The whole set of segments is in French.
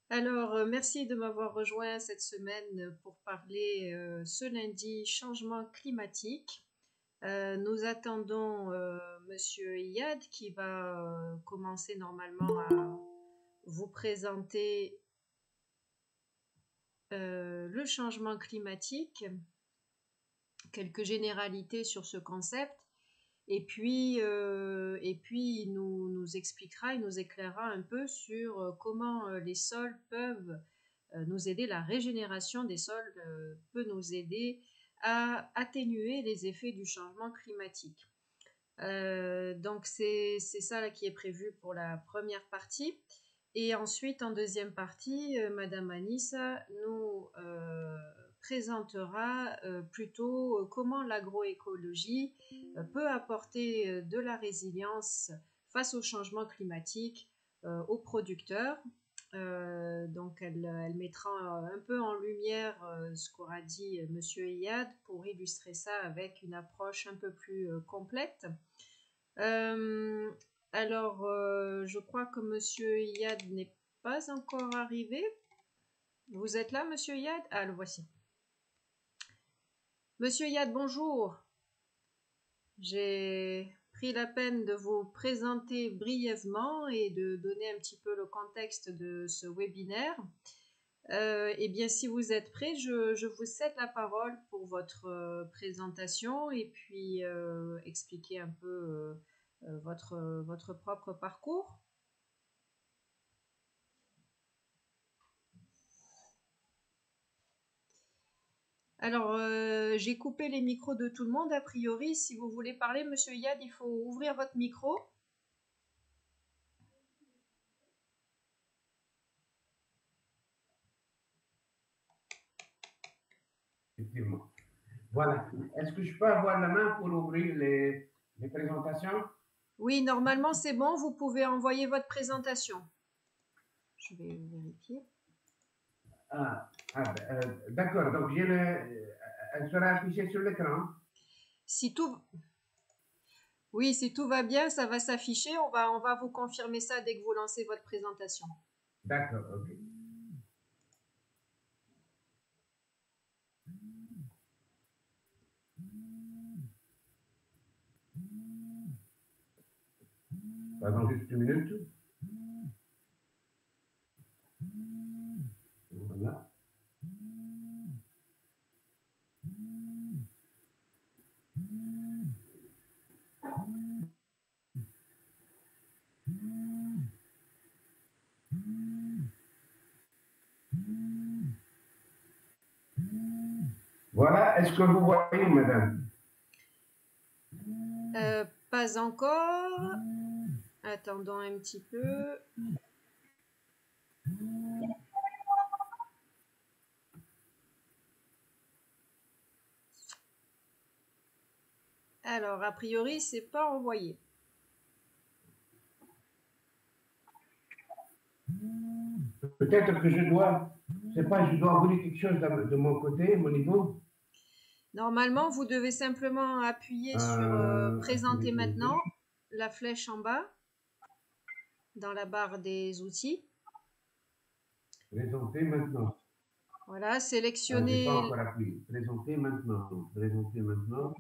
Alors, merci de m'avoir rejoint cette semaine pour parler ce lundi changement climatique. Nous attendons Monsieur Iyad qui va commencer normalement à vous présenter le changement climatique, quelques généralités sur ce concept, et puis il nous expliquera, il nous éclairera un peu sur comment les sols peuvent nous aider, la régénération des sols peut nous aider à atténuer les effets du changement climatique. Donc c'est ça là qui est prévu pour la première partie. Et ensuite, en deuxième partie, Madame Anissa nous présentera plutôt comment l'agroécologie peut apporter de la résilience face au changement climatique aux producteurs. Donc elle mettra un peu en lumière ce qu'aura dit Monsieur Iyad pour illustrer ça avec une approche un peu plus complète. Euh, alors, je crois que Monsieur Iyad n'est pas encore arrivé. Vous êtes là, Monsieur Iyad? Ah, le voici. Monsieur Iyad, bonjour. J'ai pris la peine de vous présenter brièvement et de donner un petit peu le contexte de ce webinaire. Eh bien, si vous êtes prêts, je vous cède la parole pour votre présentation et puis expliquer un peu votre propre parcours. Alors, j'ai coupé les micros de tout le monde. A priori, si vous voulez parler, Monsieur Yad, il faut ouvrir votre micro. Effectivement. Voilà. Est-ce que je peux avoir la main pour ouvrir les présentations? Oui, normalement, c'est bon. Vous pouvez envoyer votre présentation. Je vais vérifier. D'accord. Donc, elle sera affichée sur l'écran. Si tout, oui, si tout va bien, ça va s'afficher. On va vous confirmer ça dès que vous lancez votre présentation. D'accord, ok. Pardon, juste une minute. Voilà. Voilà. Est-ce que vous voyez, madame? Pas encore. Attendons un petit peu. Alors, a priori, c'est pas envoyé. Peut-être que je dois, je sais pas, je dois envoyer quelque chose de mon côté, mon niveau. Normalement, vous devez simplement appuyer sur Présenter maintenant, la flèche en bas, dans la barre des outils. Présenter maintenant. Voilà, Je n'ai pas encore sélectionnez. appuyé. Présenter maintenant. Présenter maintenant.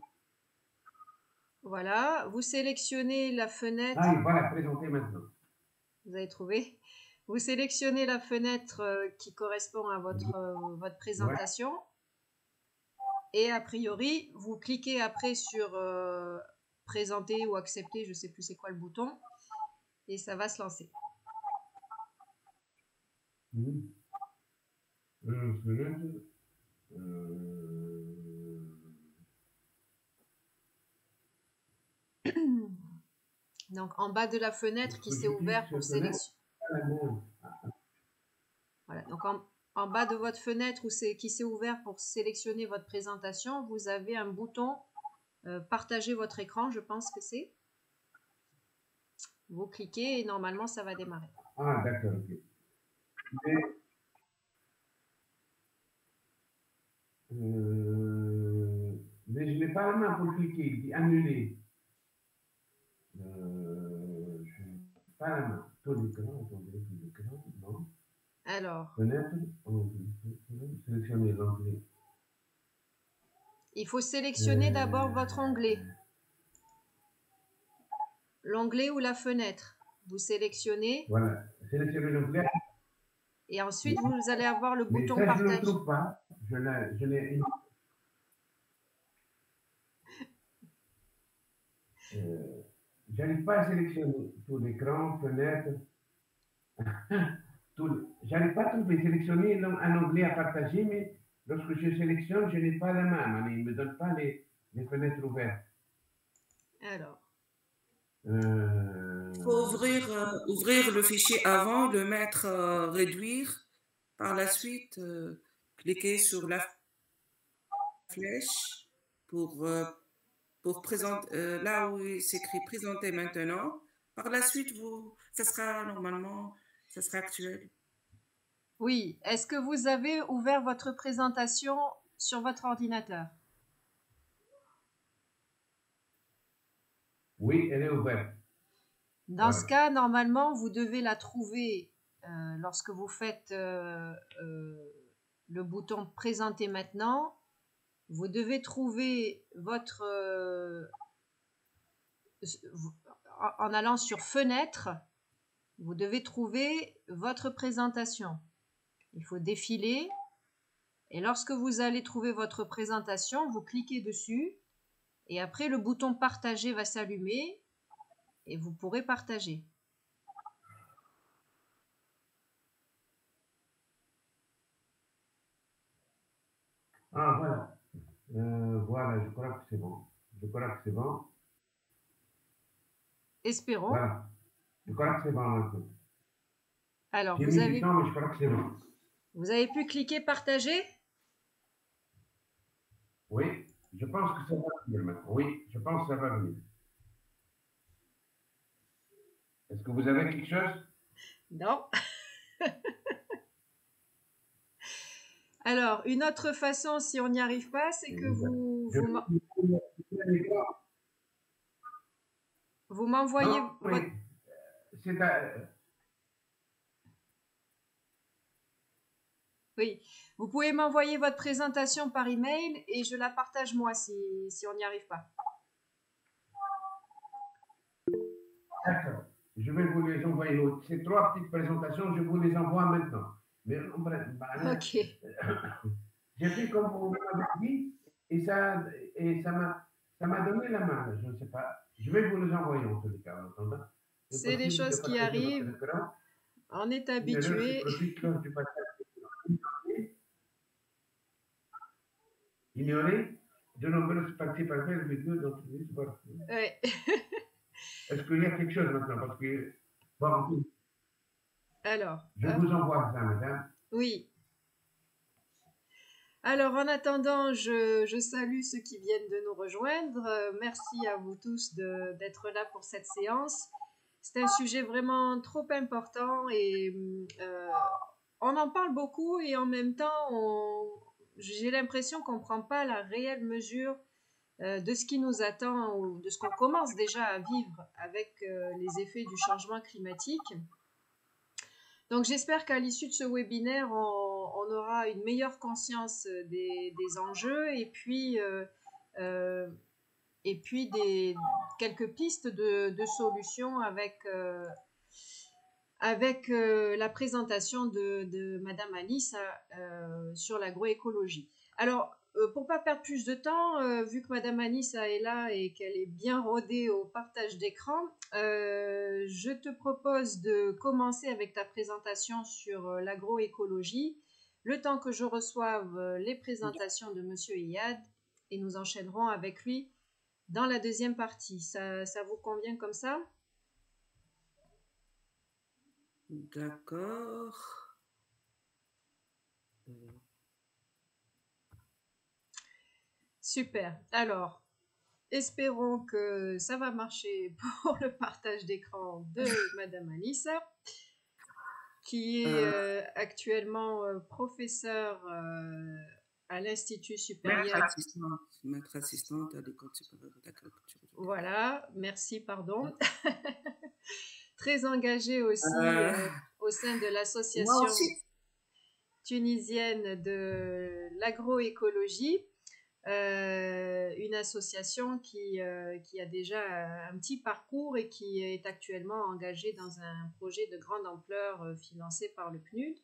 Voilà, vous sélectionnez la fenêtre. Ah, et voilà, présenter maintenant. Vous avez trouvé. Vous sélectionnez la fenêtre qui correspond à votre présentation. Et a priori, vous cliquez après sur Présenter ou Accepter, je ne sais plus c'est quoi le bouton, et ça va se lancer. Donc en bas de la fenêtre qui s'est ouverte pour sélectionner. Voilà, donc en bas de votre fenêtre qui s'est ouvert pour sélectionner votre présentation, vous avez un bouton Partager votre écran, je pense que c'est. Vous cliquez et normalement ça va démarrer. Ah, d'accord, ok. Mais je n'ai pas la main pour cliquer, il dit annuler. Je n'ai pas la main. Taux d'écran, attendez, taux d'écran, non. Alors, Fenêtre, onglet. Sélectionnez l'onglet. il faut sélectionner d'abord votre onglet. L'onglet ou la fenêtre. Vous sélectionnez. Voilà, sélectionnez l'onglet. Et ensuite, vous allez avoir le Mais bouton ça, je ne le partage. trouve pas. Je n'ai. J'arrive pas à sélectionner tout l'écran, fenêtre. J'arrive pas à trouver sélectionner un onglet à partager, mais lorsque je sélectionne, je n'ai pas la main. Il ne me donne pas les fenêtres ouvertes. Alors. Il faut ouvrir le fichier avant, le mettre réduire. Par la suite, cliquer sur la flèche pour présenter, là où il s'écrit présenter maintenant. Par la suite, ça sera normalement, ça sera actuel. Oui. Est-ce que vous avez ouvert votre présentation sur votre ordinateur? Oui, elle est ouverte. Dans ce cas, normalement, vous devez la trouver lorsque vous faites le bouton présenter maintenant. Vous devez trouver votre... en allant sur fenêtre, vous devez trouver votre présentation. Il faut défiler. Et lorsque vous allez trouver votre présentation, vous cliquez dessus. Et après, le bouton partager va s'allumer. Et vous pourrez partager. Ah, voilà. Voilà, je crois que c'est bon. Espérons. Voilà. Je crois que c'est bon maintenant. Alors, J'ai mis du temps, mais je crois que c'est bon. Vous avez pu cliquer partager? Oui, je pense que ça va venir maintenant. Oui, je pense que ça va venir. Est-ce que vous avez quelque chose? Non. Alors, une autre façon, si on n'y arrive pas, c'est que vous m'envoyez votre... Oui, vous pouvez m'envoyer votre présentation par email et je la partage moi si on n'y arrive pas. D'accord. Je vais vous les envoyer. Ces 3 petites présentations, je vous les envoie maintenant. Mais ok. J'ai fait comme vous m'avez dit et ça m'a donné la main. Je ne sais pas. Je vais vous les envoyer en tous les cas. C'est des choses qui arrivent. On est habitué. Ignorer de nombreuses parties par faire vidéo dans l'histoire. Ouais. Est-ce qu'il y a quelque chose maintenant? Parce que, bon, alors, je vous envoie ça, madame. Oui. Alors, en attendant, je salue ceux qui viennent de nous rejoindre. Merci à vous tous d'être là pour cette séance. C'est un sujet vraiment trop important et on en parle beaucoup et en même temps, j'ai l'impression qu'on ne prend pas la réelle mesure de ce qui nous attend ou de ce qu'on commence déjà à vivre avec les effets du changement climatique. Donc j'espère qu'à l'issue de ce webinaire, on aura une meilleure conscience des enjeux et puis quelques pistes de solutions avec la présentation de Madame Alice sur l'agroécologie. Alors, pour pas perdre plus de temps, vu que Madame Anissa est là et qu'elle est bien rodée au partage d'écran, je te propose de commencer avec ta présentation sur l'agroécologie, le temps que je reçoive les présentations de Monsieur Iyad, et nous enchaînerons avec lui dans la deuxième partie. Ça vous convient comme ça? D'accord. Super. Alors, espérons que ça va marcher pour le partage d'écran de Madame Anissa, qui est actuellement professeure à l'Institut supérieur. Maître assistante à l'École supérieure d'agriculture. Voilà, merci, pardon. Très engagée aussi au sein de l'association. tunisienne de l'agroécologie, une association qui a déjà un petit parcours et qui est actuellement engagée dans un projet de grande ampleur financé par le PNUD.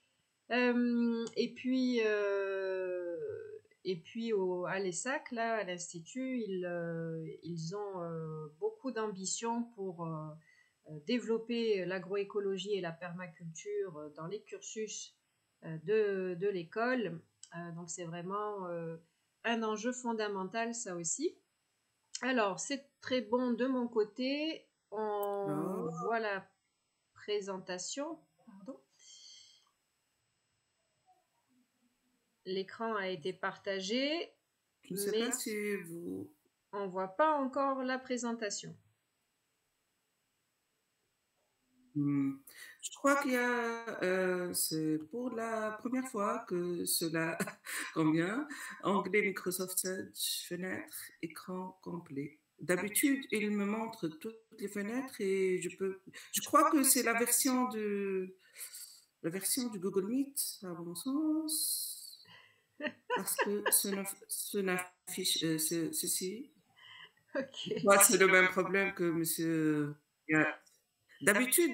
À l'ESSAC, là, à l'Institut, ils ont beaucoup d'ambition pour développer l'agroécologie et la permaculture dans les cursus de l'école. Donc c'est vraiment un enjeu fondamental, ça aussi. Alors, c'est très bon de mon côté. On voit la présentation. Pardon. L'écran a été partagé. Je ne sais pas si vous... On ne voit pas encore la présentation. Je crois qu'il y a, c'est pour la première fois que cela convient. Anglais, Microsoft Edge, fenêtre, écran complet. D'habitude, il me montre toutes les fenêtres et je crois que c'est la version du Google Meet, à mon sens, parce que ce n'affiche ceci. Ok. Moi, c'est le même problème que monsieur. D'habitude,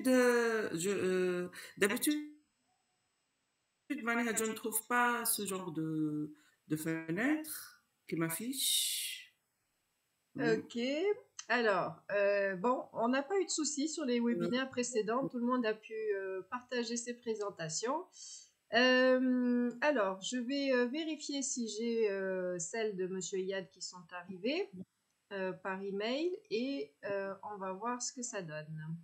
je ne trouve pas ce genre de fenêtre qui m'affiche. Ok. Alors, bon, on n'a pas eu de soucis sur les webinaires précédents. Tout le monde a pu partager ses présentations. Alors, je vais vérifier si j'ai celles de Monsieur Yad qui sont arrivées par email et on va voir ce que ça donne.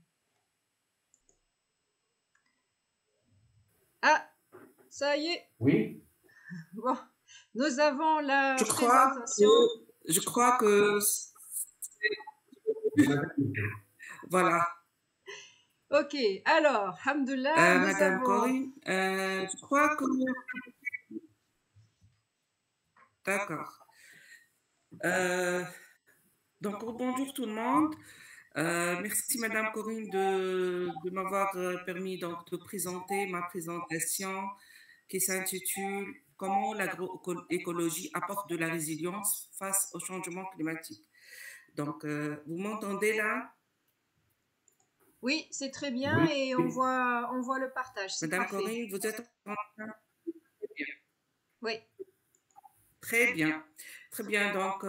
Ah, ça y est. Oui. Bon, nous avons la présentation. Je crois que voilà. Ok, alors, Hamdullah, Madame Corinne, je crois que... D'accord. Donc, bonjour tout le monde. Merci Madame Corinne de m'avoir permis donc, de présenter ma présentation qui s'intitule « Comment l'agroécologie apporte de la résilience face au changement climatique ». Donc, vous m'entendez là? Oui, c'est très bien et on voit le partage. Madame Corinne, vous êtes en train? Oui. Très bien. Très bien. Donc,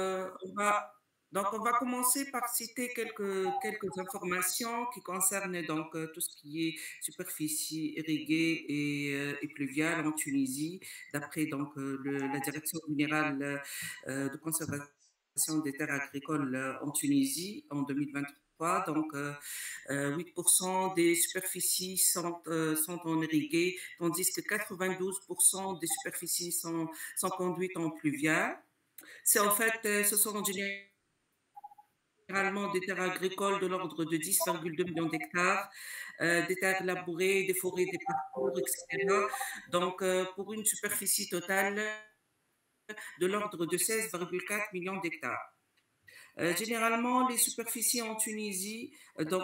on va commencer par citer quelques informations qui concernent donc tout ce qui est superficie irriguée et pluviale en Tunisie, d'après donc la Direction générale de conservation des terres agricoles en Tunisie en 2023. Donc, 8% des superficies sont en irriguées, tandis que 92% des superficies sont conduites en pluviale. C'est en fait, ce sont généralement des terres agricoles de l'ordre de 10,2 millions d'hectares, des terres labourées, des forêts, des parcours, etc. Donc, pour une superficie totale de l'ordre de 16,4 millions d'hectares. Généralement, les superficies en Tunisie, donc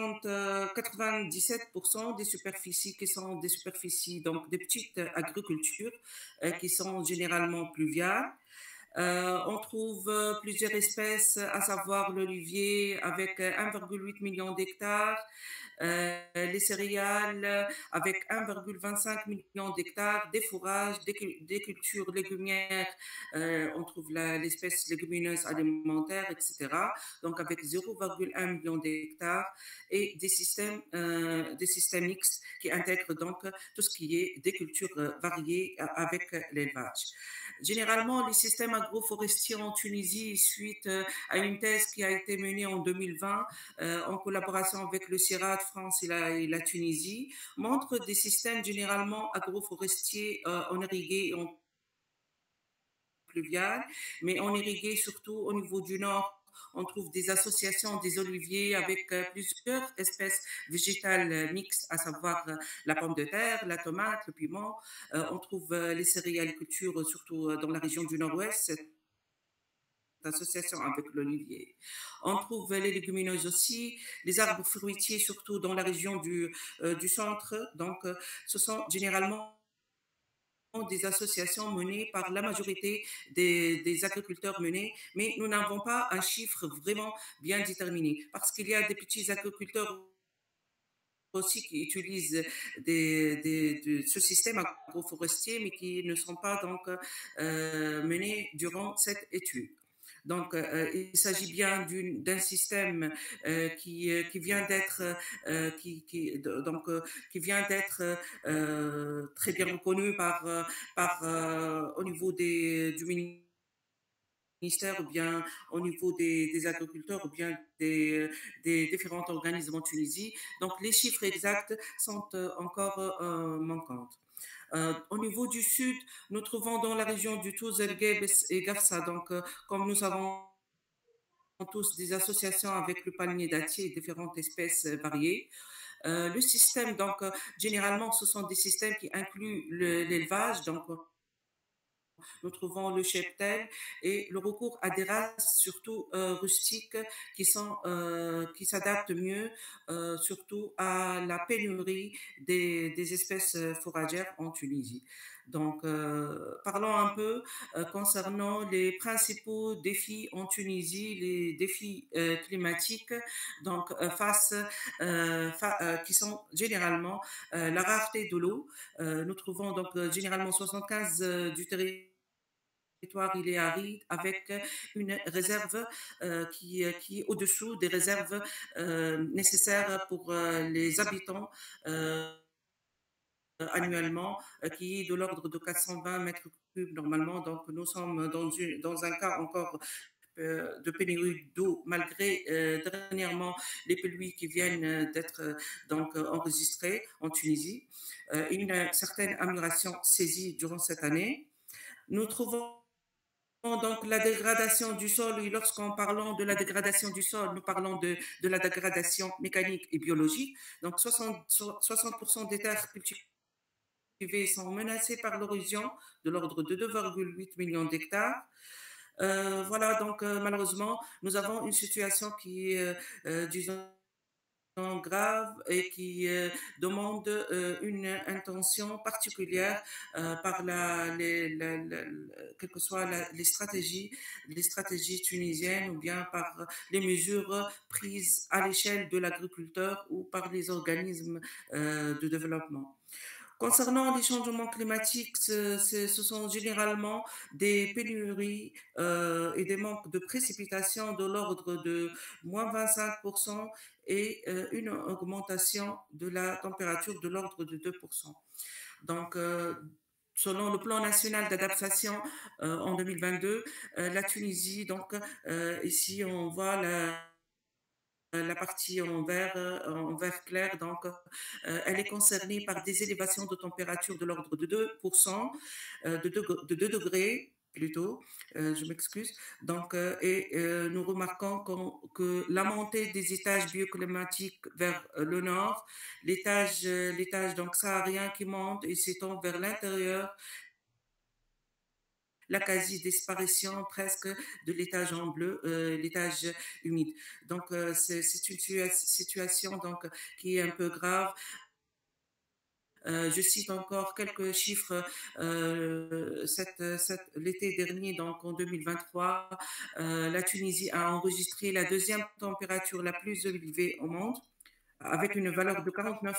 97% des superficies qui sont des superficies, donc des petites agricultures qui sont généralement pluviales. On trouve plusieurs espèces, à savoir l'olivier avec 1,8 million d'hectares, les céréales avec 1,25 million d'hectares, des fourrages, des cultures légumières, on trouve l'espèce légumineuse alimentaire, etc. Donc avec 0,1 million d'hectares et des systèmes mixtes qui intègrent donc tout ce qui est des cultures variées avec l'élevage. Généralement, les systèmes agroforestiers en Tunisie, suite à une thèse qui a été menée en 2020 en collaboration avec le CIRAD France et la Tunisie, montrent des systèmes généralement agroforestiers en irrigué et en pluvial, mais en irrigué surtout au niveau du nord. On trouve des associations des oliviers avec plusieurs espèces végétales mixtes, à savoir la pomme de terre, la tomate, le piment. On trouve les céréalicultures, surtout dans la région du nord-ouest, cette association avec l'olivier. On trouve les légumineuses aussi, les arbres fruitiers, surtout dans la région du centre. Donc, ce sont généralement des associations menées par la majorité des agriculteurs menés, mais nous n'avons pas un chiffre vraiment bien déterminé parce qu'il y a des petits agriculteurs aussi qui utilisent ce système agroforestier, mais qui ne sont pas donc menés durant cette étude. Donc, il s'agit bien d'un système qui vient d'être qui vient d'être très bien reconnu au niveau du ministère ou bien au niveau des agriculteurs ou bien des différents organismes en Tunisie. Donc, les chiffres exacts sont encore manquants. Au niveau du sud, nous trouvons dans la région du Touz, El Gebes et Gafsa. Donc, comme nous avons tous des associations avec le palmier dattier et différentes espèces variées. Le système, donc, généralement, ce sont des systèmes qui incluent l'élevage, donc, nous trouvons le cheptel et le recours à des races surtout rustiques qui s'adaptent mieux surtout à la pénurie des espèces fourragères en Tunisie. Donc, parlons un peu concernant les principaux défis en Tunisie, les défis climatiques, donc qui sont généralement la rareté de l'eau. Nous trouvons donc généralement 75 du territoire il est aride avec une réserve qui est au-dessous des réserves nécessaires pour les habitants annuellement, qui est de l'ordre de 420 mètres cubes normalement. Donc, nous sommes dans un cas encore de pénurie d'eau, malgré dernièrement les pluies qui viennent d'être donc enregistrées en Tunisie. Une certaine amélioration saisie durant cette année. Nous trouvons donc la dégradation du sol, et lorsqu'on parle de la dégradation du sol, nous parlons de la dégradation mécanique et biologique. Donc 60% des terres cultivées sont menacées par l'érosion de l'ordre de 2,8 millions d'hectares. Voilà, donc malheureusement, nous avons une situation qui est, disons, grave et qui demande une intention particulière par quelles que soient les stratégies tunisiennes ou bien par les mesures prises à l'échelle de l'agriculteur ou par les organismes de développement. Concernant les changements climatiques, ce sont généralement des pénuries et des manques de précipitations de l'ordre de moins 25% et une augmentation de la température de l'ordre de 2%. Donc, selon le plan national d'adaptation en 2022, la Tunisie, donc ici on voit la partie en vert clair, donc elle est concernée par des élévations de température de l'ordre de 2%, de 2 degrés plutôt, je m'excuse. Donc, nous remarquons que la montée des étages bioclimatiques vers le nord, l'étage donc saharien qui monte et s'étend vers l'intérieur, la quasi-disparition presque de l'étage en bleu, l'étage humide. Donc, c'est une situation donc, qui est un peu grave. Je cite encore quelques chiffres. L'été dernier, donc en 2023, la Tunisie a enregistré la deuxième température la plus élevée au monde, avec une valeur de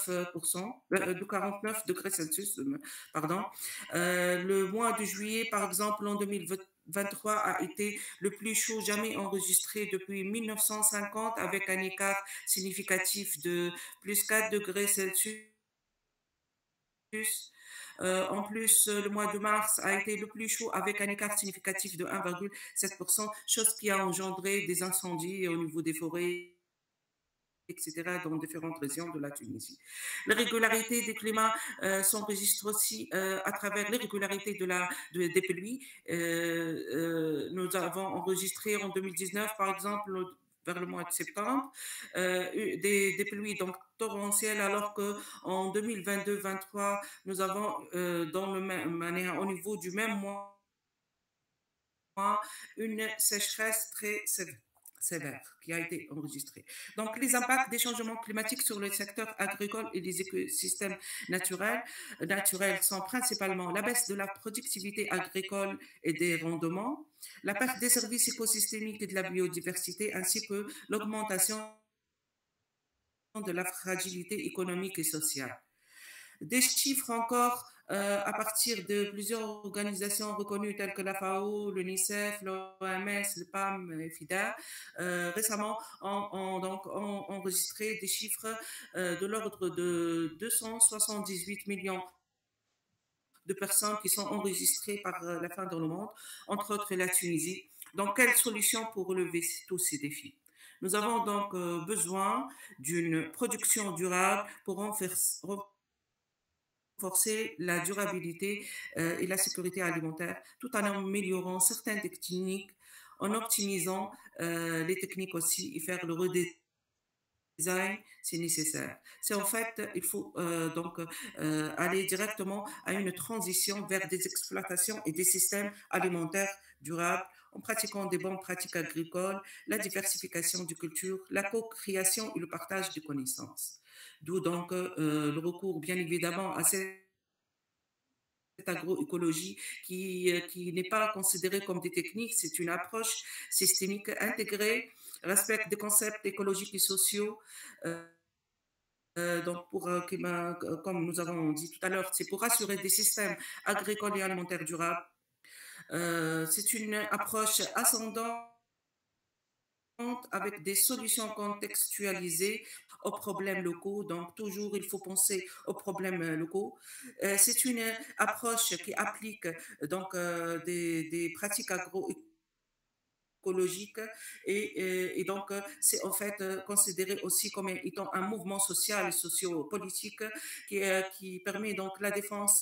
49 degrés Celsius, pardon. Le mois de juillet, par exemple, en 2023, a été le plus chaud jamais enregistré depuis 1950, avec un écart significatif de plus 4 degrés Celsius. En plus, le mois de mars a été le plus chaud avec un écart significatif de 1,7%, chose qui a engendré des incendies au niveau des forêts, etc., dans différentes régions de la Tunisie. L'irrégularité des climats s'enregistre aussi à travers l'irrégularité des pluies. Nous avons enregistré en 2019, par exemple, vers le mois de septembre, des pluies donc torrentielles, alors qu'en 2022-23, nous avons au niveau du même mois une sécheresse très sévère qui a été enregistré. Donc, les impacts des changements climatiques sur le secteur agricole et les écosystèmes naturels sont principalement la baisse de la productivité agricole et des rendements, la perte des services écosystémiques et de la biodiversité, ainsi que l'augmentation de la fragilité économique et sociale. Des chiffres encore à partir de plusieurs organisations reconnues telles que la FAO, l'UNICEF, l'OMS, le PAM et FIDA, récemment ont enregistré des chiffres de l'ordre de 278 millions de personnes qui sont enregistrées par la faim dans le monde, entre autres la Tunisie. Donc, quelle solution pour relever tous ces défis? Nous avons donc besoin d'une production durable pour renforcer la durabilité et la sécurité alimentaire, tout en améliorant certaines techniques, en optimisant les techniques aussi et faire le redesign si nécessaire. C'est en fait, il faut aller directement à une transition vers des exploitations et des systèmes alimentaires durables en pratiquant des bonnes pratiques agricoles, la diversification des cultures, la co-création et le partage des connaissances. D'où donc le recours bien évidemment à cette agroécologie qui n'est pas considérée comme des techniques, c'est une approche systémique intégrée, respecte des concepts écologiques et sociaux. Donc, comme nous avons dit tout à l'heure, c'est pour assurer des systèmes agricoles et alimentaires durables. C'est une approche ascendante avec des solutions contextualisées aux problèmes locaux. Donc, toujours, il faut penser aux problèmes locaux. C'est une approche qui applique donc des pratiques agroécologiques et donc c'est en fait considéré aussi comme étant un mouvement social et socio-politique qui permet donc la défense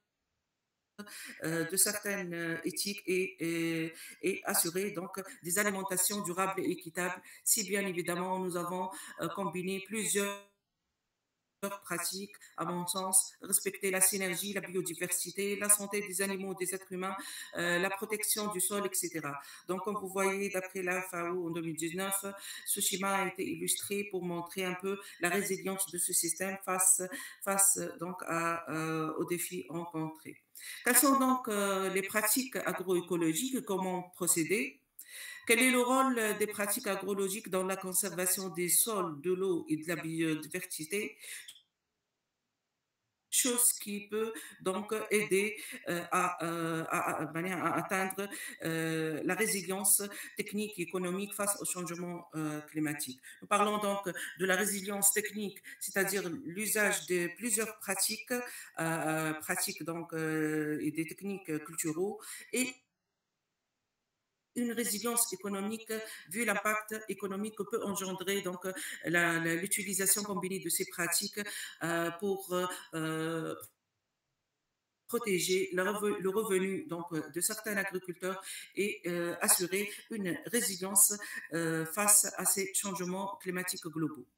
de certaines éthiques et assurer donc des alimentations durables et équitables. Si bien évidemment nous avons combiné plusieurs pratiques, à mon sens, respecter la synergie, la biodiversité, la santé des animaux, des êtres humains, la protection du sol, etc. Donc, comme vous voyez, d'après la FAO en 2019, ce schéma a été illustré pour montrer un peu la résilience de ce système face donc aux défis rencontrés. Quelles sont donc les pratiques agroécologiques et comment procéder? Quel est le rôle des pratiques agrologiques dans la conservation des sols, de l'eau et de la biodiversité? Chose qui peut donc aider à atteindre la résilience technique et économique face au changement climatique. Nous parlons donc de la résilience technique, c'est-à-dire l'usage de plusieurs pratiques, donc, et des techniques culturelles et une résilience économique vu l'impact économique que peut engendrer donc l'utilisation combinée de ces pratiques pour protéger le revenu donc, de certains agriculteurs et assurer une résilience face à ces changements climatiques globaux.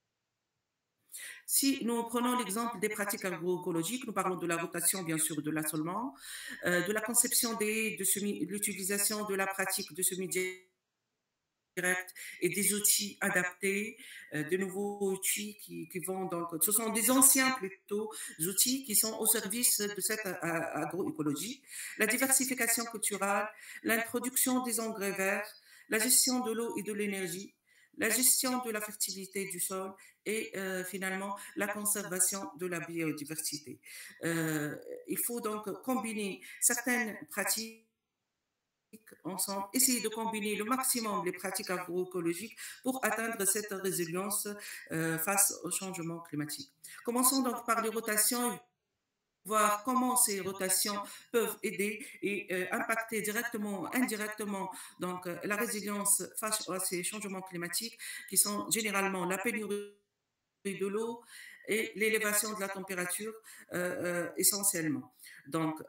Si nous prenons l'exemple des pratiques agroécologiques, nous parlons de la rotation, bien sûr, de l'assolement, de la conception de l'utilisation de la pratique de semis direct et des outils adaptés, de nouveaux outils qui vont donc, ce sont des anciens plutôt outils qui sont au service de cette agroécologie, la diversification culturelle, l'introduction des engrais verts, la gestion de l'eau et de l'énergie, la gestion de la fertilité du sol et finalement la conservation de la biodiversité. Il faut donc combiner certaines pratiques ensemble, essayer de combiner le maximum les pratiques agroécologiques pour atteindre cette résilience face au changement climatique. Commençons donc par les rotations, voir comment ces rotations peuvent aider et impacter directement ou indirectement donc, la résilience face à ces changements climatiques qui sont généralement la pénurie de l'eau et l'élévation de la température essentiellement. Donc,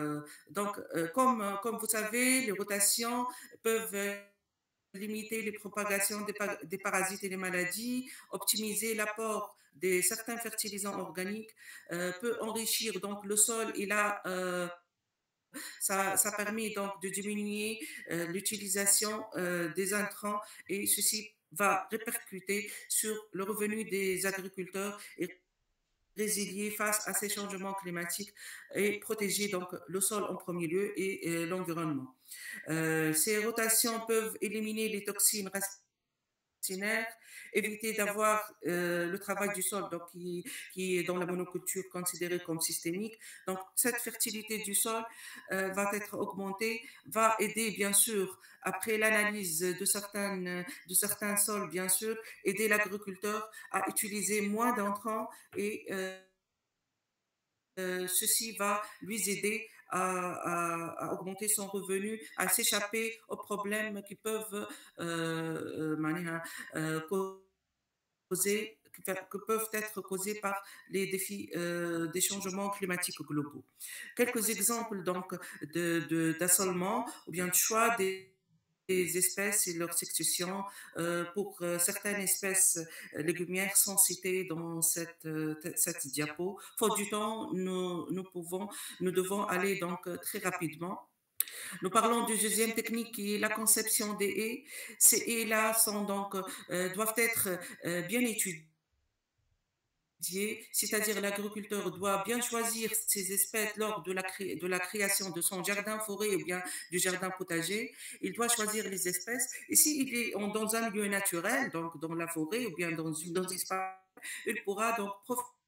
comme vous savez, les rotations peuvent limiter les propagations des parasites et des maladies, optimiser l'apport de certains fertilisants organiques, peut enrichir donc le sol et la Ça permet donc de diminuer l'utilisation des intrants et ceci va répercuter sur le revenu des agriculteurs et résilier face à ces changements climatiques et protéger donc le sol en premier lieu et l'environnement. Ces rotations peuvent éliminer les toxines racinaires, éviter d'avoir le travail du sol donc, qui est dans la monoculture considéré comme systémique. Donc cette fertilité du sol va être augmentée, va aider bien sûr après l'analyse de certains sols bien sûr, aider l'agriculteur à utiliser moins d'intrants et ceci va lui aider à augmenter son revenu, à s'échapper aux problèmes qui peuvent causer, que peuvent être causés par les défis des changements climatiques globaux. Quelques exemples donc d'assolement ou bien de choix des espèces et leur succession. Pour certaines espèces légumières sont citées dans cette diapo. Faute du temps, nous devons aller donc très rapidement. Nous parlons du deuxième technique qui est la conception des haies. Ces haies-là doivent être bien étudiées, c'est-à-dire l'agriculteur doit bien choisir ses espèces lors de la création de son jardin forêt ou bien du jardin potager. Il doit choisir les espèces et s'il est dans un milieu naturel, donc dans la forêt ou bien dans un espace, il pourra donc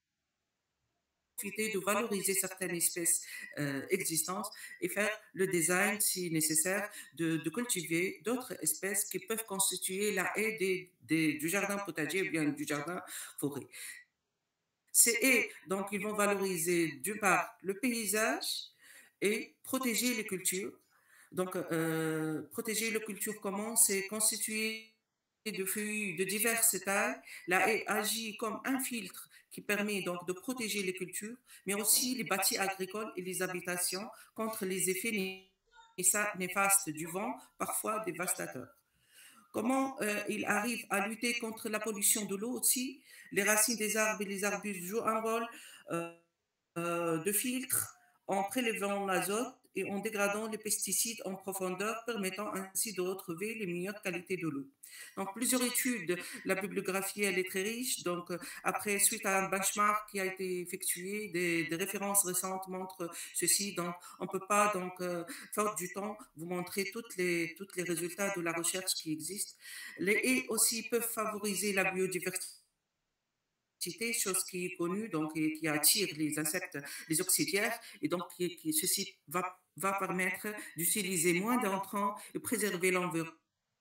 profiter de valoriser certaines espèces existantes et faire le design, si nécessaire, de cultiver d'autres espèces qui peuvent constituer la haie du jardin potager ou bien du jardin forêt. Ces haies, donc, ils vont valoriser d'une part le paysage et protéger les cultures. Donc, protéger les cultures comment? C'est constitué de feuilles de diverses tailles. La haie agit comme un filtre qui permet donc de protéger les cultures, mais aussi les bâtis agricoles et les habitations contre les effets néfastes du vent, parfois dévastateurs. Comment il arrive à lutter contre la pollution de l'eau aussi? Les racines des arbres et les arbustes jouent un rôle de filtre en prélevant l'azote et en dégradant les pesticides en profondeur, permettant ainsi de retrouver les meilleures qualités de l'eau. Donc, plusieurs études, la bibliographie, elle est très riche. Donc, après, suite à un benchmark qui a été effectué, des références récentes montrent ceci. Donc, on ne peut pas, faute du temps, vous montrer tous les résultats de la recherche qui existent. Les haies aussi peuvent favoriser la biodiversité, chose qui est connue, donc, et qui attire les insectes, les auxiliaires, et donc ceci va permettre d'utiliser moins d'intrants et préserver l'environnement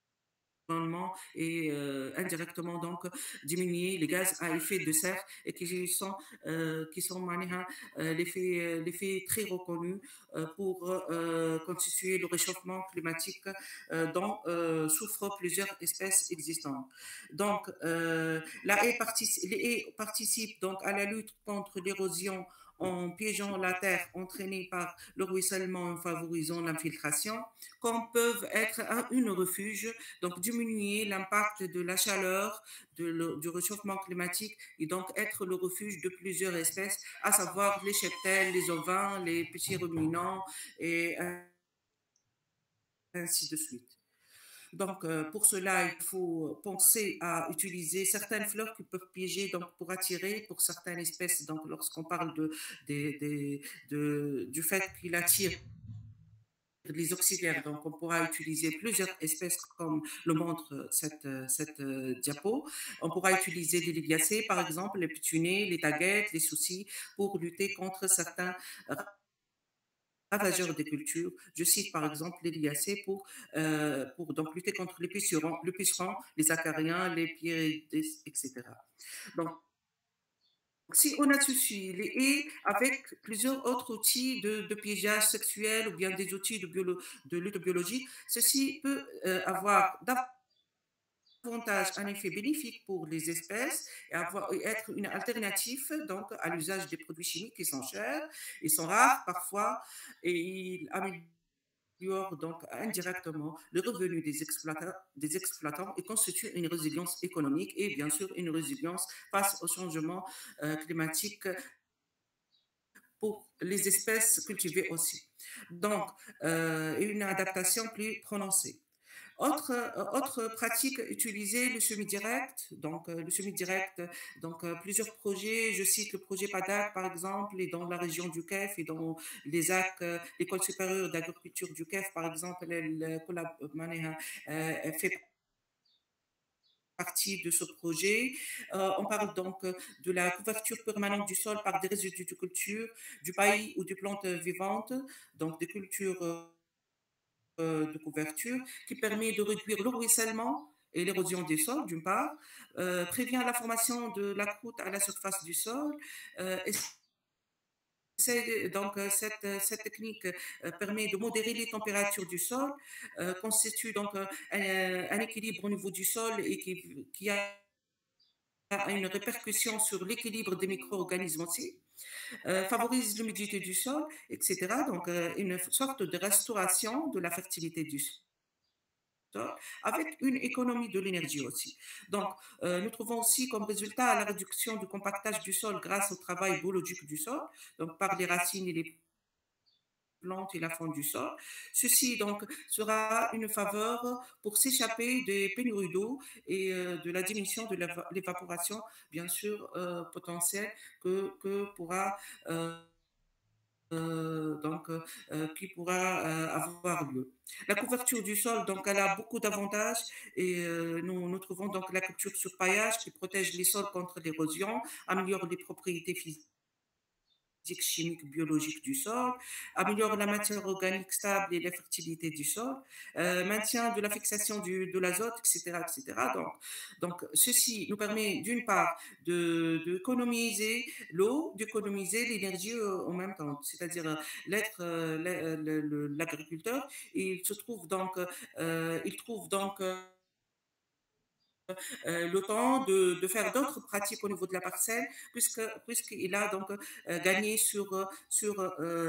et indirectement donc diminuer les gaz à effet de serre et qui sont l'effet très reconnu pour constituer le réchauffement climatique dont souffrent plusieurs espèces existantes. Donc les haies participent donc à la lutte contre l'érosion en piégeant la terre entraînée par le ruissellement en favorisant l'infiltration, comme peuvent être une refuge, donc diminuer l'impact de la chaleur, du réchauffement climatique et donc être le refuge de plusieurs espèces, à savoir les cheptels, les ovins, les petits ruminants et ainsi de suite. Donc, pour cela, il faut penser à utiliser certaines fleurs qui peuvent piéger donc, pour attirer, pour certaines espèces. Donc, lorsqu'on parle du fait qu'il attire les auxiliaires, donc on pourra utiliser plusieurs espèces comme le montre cette diapo. On pourra utiliser des liliacées, par exemple, les pétuniers, les taguettes, les soucis, pour lutter contre certains ravageurs des cultures. Je cite par exemple les liliacées pour donc lutter contre les pucerons, les acariens, les pyrides, etc. Donc, si on associe les haies avec plusieurs autres outils de piégeage sexuel ou bien des outils de lutte biologique, ceci peut avoir davantage un effet bénéfique pour les espèces et être une alternative donc, à l'usage des produits chimiques qui sont chers, ils sont rares parfois et ils améliorent donc indirectement le revenu des exploitants et constituent une résilience économique et bien sûr une résilience face au changement climatique pour les espèces cultivées aussi. Donc, une adaptation plus prononcée. Autre pratique utilisée, le semi-direct. Donc, le semi-direct, donc plusieurs projets. Je cite le projet PADAC, par exemple, et dans la région du KEF et dans les AC, l'École supérieure d'agriculture du KEF, par exemple, elle fait partie de ce projet. On parle donc de la couverture permanente du sol par des résidus de culture, du paillis ou des plantes vivantes, donc des cultures de couverture, qui permet de réduire le ruissellement et l'érosion des sols, d'une part, prévient la formation de la croûte à la surface du sol. Cette technique permet de modérer les températures du sol, constitue donc un équilibre au niveau du sol et qui a une répercussion sur l'équilibre des micro-organismes aussi, favorise l'humidité du sol, etc. Donc, une sorte de restauration de la fertilité du sol, avec une économie de l'énergie aussi. Donc, nous trouvons aussi comme résultat la réduction du compactage du sol grâce au travail biologique du sol, donc par les racines et les plantes et la faune du sol. Ceci donc sera une faveur pour s'échapper des pénuries d'eau et de la diminution de l'évaporation, bien sûr, potentielle que pourra qui pourra avoir lieu. La couverture du sol, donc, elle a beaucoup d'avantages et nous trouvons donc la culture sur paillage qui protège les sols contre l'érosion, améliore les propriétés physiques, chimiques, biologiques du sol, améliore la matière organique stable et la fertilité du sol, maintient de la fixation de l'azote, etc., etc. Donc, ceci nous permet d'une part d'économiser l'eau, d'économiser l'énergie en même temps, c'est-à-dire l'agriculteur, il se trouve donc, il trouve donc le temps de faire d'autres pratiques au niveau de la parcelle, puisqu'il a donc gagné sur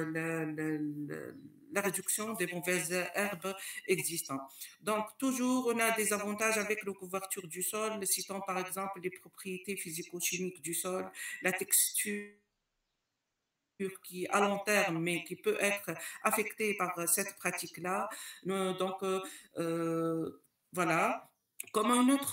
la réduction des mauvaises herbes existantes. Donc, toujours, on a des avantages avec la couverture du sol, citant par exemple les propriétés physico-chimiques du sol, la texture qui à long terme, mais qui peut être affectée par cette pratique-là. Donc, voilà. Comme une autre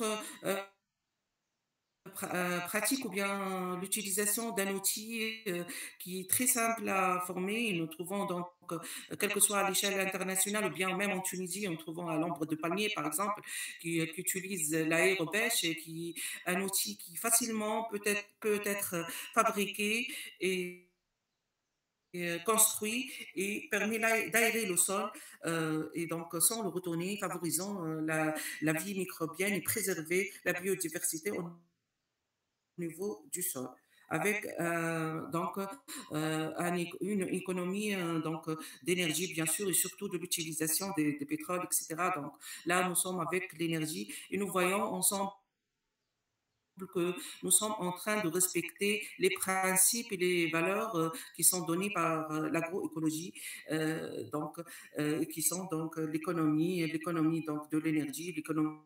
pratique ou bien l'utilisation d'un outil qui est très simple à former. Et nous trouvons donc, quelle que soit à l'échelle internationale ou bien même en Tunisie, nous trouvons à l'ombre de palmier, par exemple, qui utilise l'aérobêche et qui est un outil qui facilement peut être fabriqué et construit et permet d'aérer le sol et donc sans le retourner, favorisant la vie microbienne et préserver la biodiversité au niveau du sol avec donc une économie donc d'énergie bien sûr et surtout de l'utilisation des pétroles, etc. Donc là nous sommes avec l'énergie et nous voyons ensemble que nous sommes en train de respecter les principes et les valeurs qui sont données par l'agroécologie, qui sont donc l'économie donc de l'énergie, l'économie,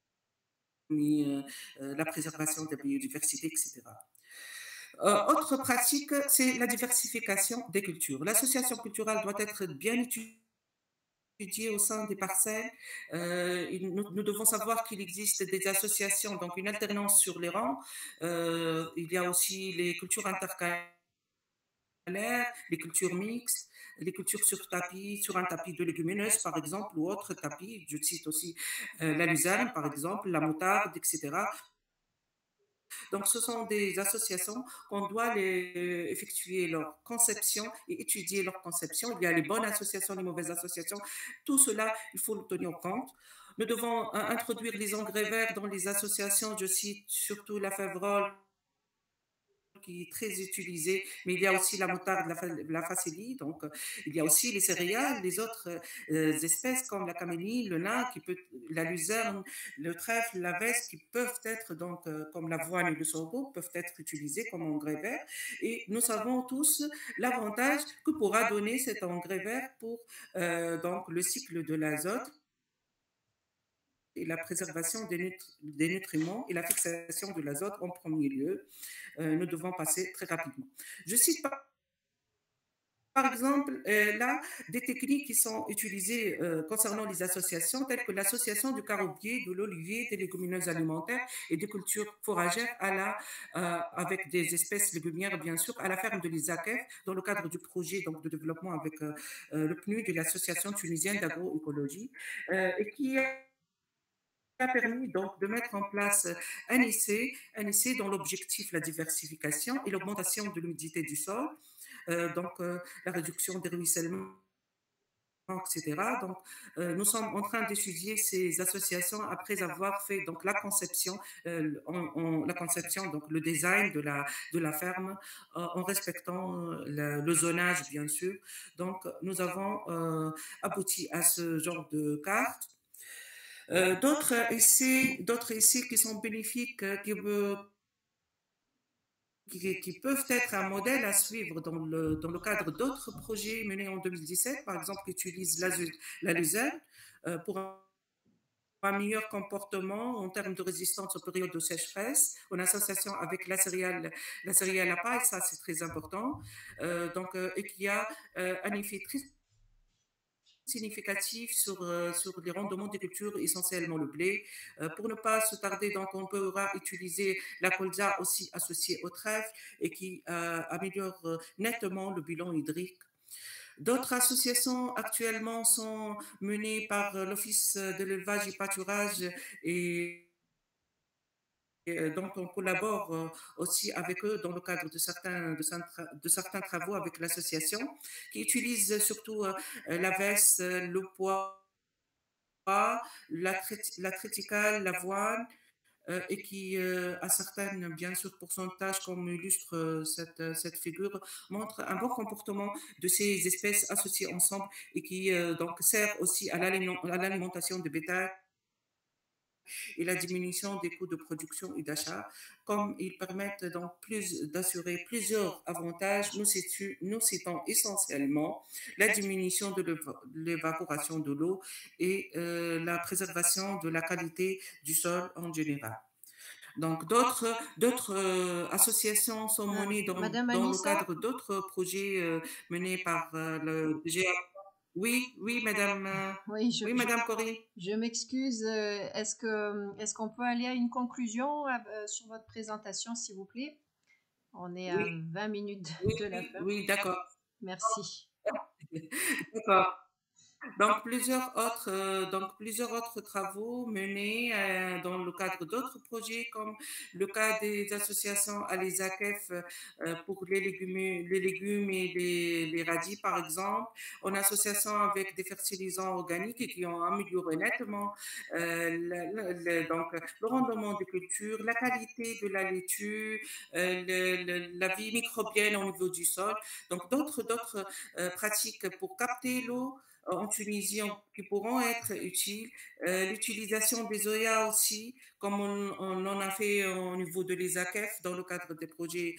la préservation de la biodiversité, etc. Autre pratique, c'est la diversification des cultures. L'association culturelle doit être bien étudiée au sein des parcelles. Nous devons savoir qu'il existe des associations, donc une alternance sur les rangs. Il y a aussi les cultures intercalaires, les cultures mixtes, les cultures sur un tapis de légumineuses, par exemple, ou autre tapis. Je cite aussi la luzerne, par exemple, la moutarde, etc. Donc, ce sont des associations qu'on doit effectuer leur conception et étudier leur conception. Il y a les bonnes associations, les mauvaises associations. Tout cela, il faut le tenir compte. Nous devons introduire les engrais verts dans les associations. Je cite surtout la févrole, qui est très utilisée, mais il y a aussi la moutarde, la facélie, donc il y a aussi les céréales, les autres espèces comme la camélie, le lin, la luzerne, le trèfle, la veste, qui peuvent être donc comme l'avoine et le sorgho, peuvent être utilisés comme engrais vert. Et nous savons tous l'avantage que pourra donner cet engrais vert pour donc le cycle de l'azote et la préservation des nutriments et la fixation de l'azote en premier lieu. Nous devons passer très rapidement. Je cite par exemple, là, des techniques qui sont utilisées concernant les associations, telles que l'association du carobier, de l'olivier, des légumineuses alimentaires et des cultures fourragères avec des espèces légumières, bien sûr, à la ferme de l'Isakef, dans le cadre du projet donc, de développement avec le PNUD de l'Association tunisienne d'agroécologie, et qui a permis donc de mettre en place un essai dont l'objectif, la diversification et l'augmentation de l'humidité du sol, la réduction des ruissellements, etc. Donc, nous sommes en train d'étudier ces associations après avoir fait donc la conception, la conception donc le design de la ferme en respectant le zonage bien sûr. Donc, nous avons abouti à ce genre de carte. D'autres essais qui sont bénéfiques, qui peuvent être un modèle à suivre dans le cadre d'autres projets menés en 2017, par exemple, qui utilisent la luzerne pour un meilleur comportement en termes de résistance aux périodes de sécheresse, en association avec la céréale à paille, ça c'est très important, et qui a un effet très significatif sur les rendements des cultures, essentiellement le blé. Pour ne pas se tarder, donc on pourra utiliser la colza aussi associée au trèfle et qui améliore nettement le bilan hydrique. D'autres associations actuellement sont menées par l'Office de l'élevage et pâturage et donc, on collabore aussi avec eux dans le cadre de certains travaux avec l'association, qui utilise surtout la veste, le pois, la triticale, l'avoine, et qui, à certains, bien sûr, pourcentages, comme illustre cette figure, montre un bon comportement de ces espèces associées ensemble et qui donc sert aussi à l'alimentation de bétail et la diminution des coûts de production et d'achat, comme ils permettent donc d'assurer plusieurs avantages, nous citons essentiellement la diminution de l'évaporation de l'eau et la préservation de la qualité du sol en général. Donc, d'autres associations sont menées Madame dans le Anissa? cadre d'autres projets menés par le GA. Oui, oui, madame. Oui, Oui, madame Corinne. je m'excuse. Est-ce qu'on peut aller à une conclusion sur votre présentation, s'il vous plaît? On est à Oui, 20 minutes oui, de la oui, fin. oui, d'accord. Merci. D'accord. Donc, plusieurs autres travaux menés dans le cadre d'autres projets, comme le cas des associations à l'ESACEF pour les légumes et les radis, par exemple, en association avec des fertilisants organiques et qui ont amélioré nettement le rendement des cultures, la qualité de la laitue, la vie microbienne au niveau du sol. Donc, d'autres pratiques pour capter l'eau en Tunisie qui pourront être utiles. L'utilisation des OIA aussi, comme on en a fait au niveau de l'ESACEF dans le cadre des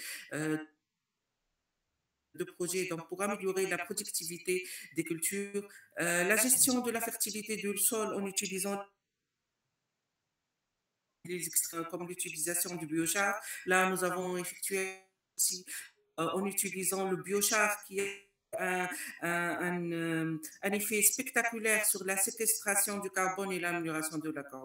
projets donc pour améliorer la productivité des cultures. La gestion de la fertilité du sol en utilisant les extraits comme l'utilisation du biochar. Là, nous avons effectué aussi en utilisant le biochar qui est un, un effet spectaculaire sur la séquestration du carbone et l'amélioration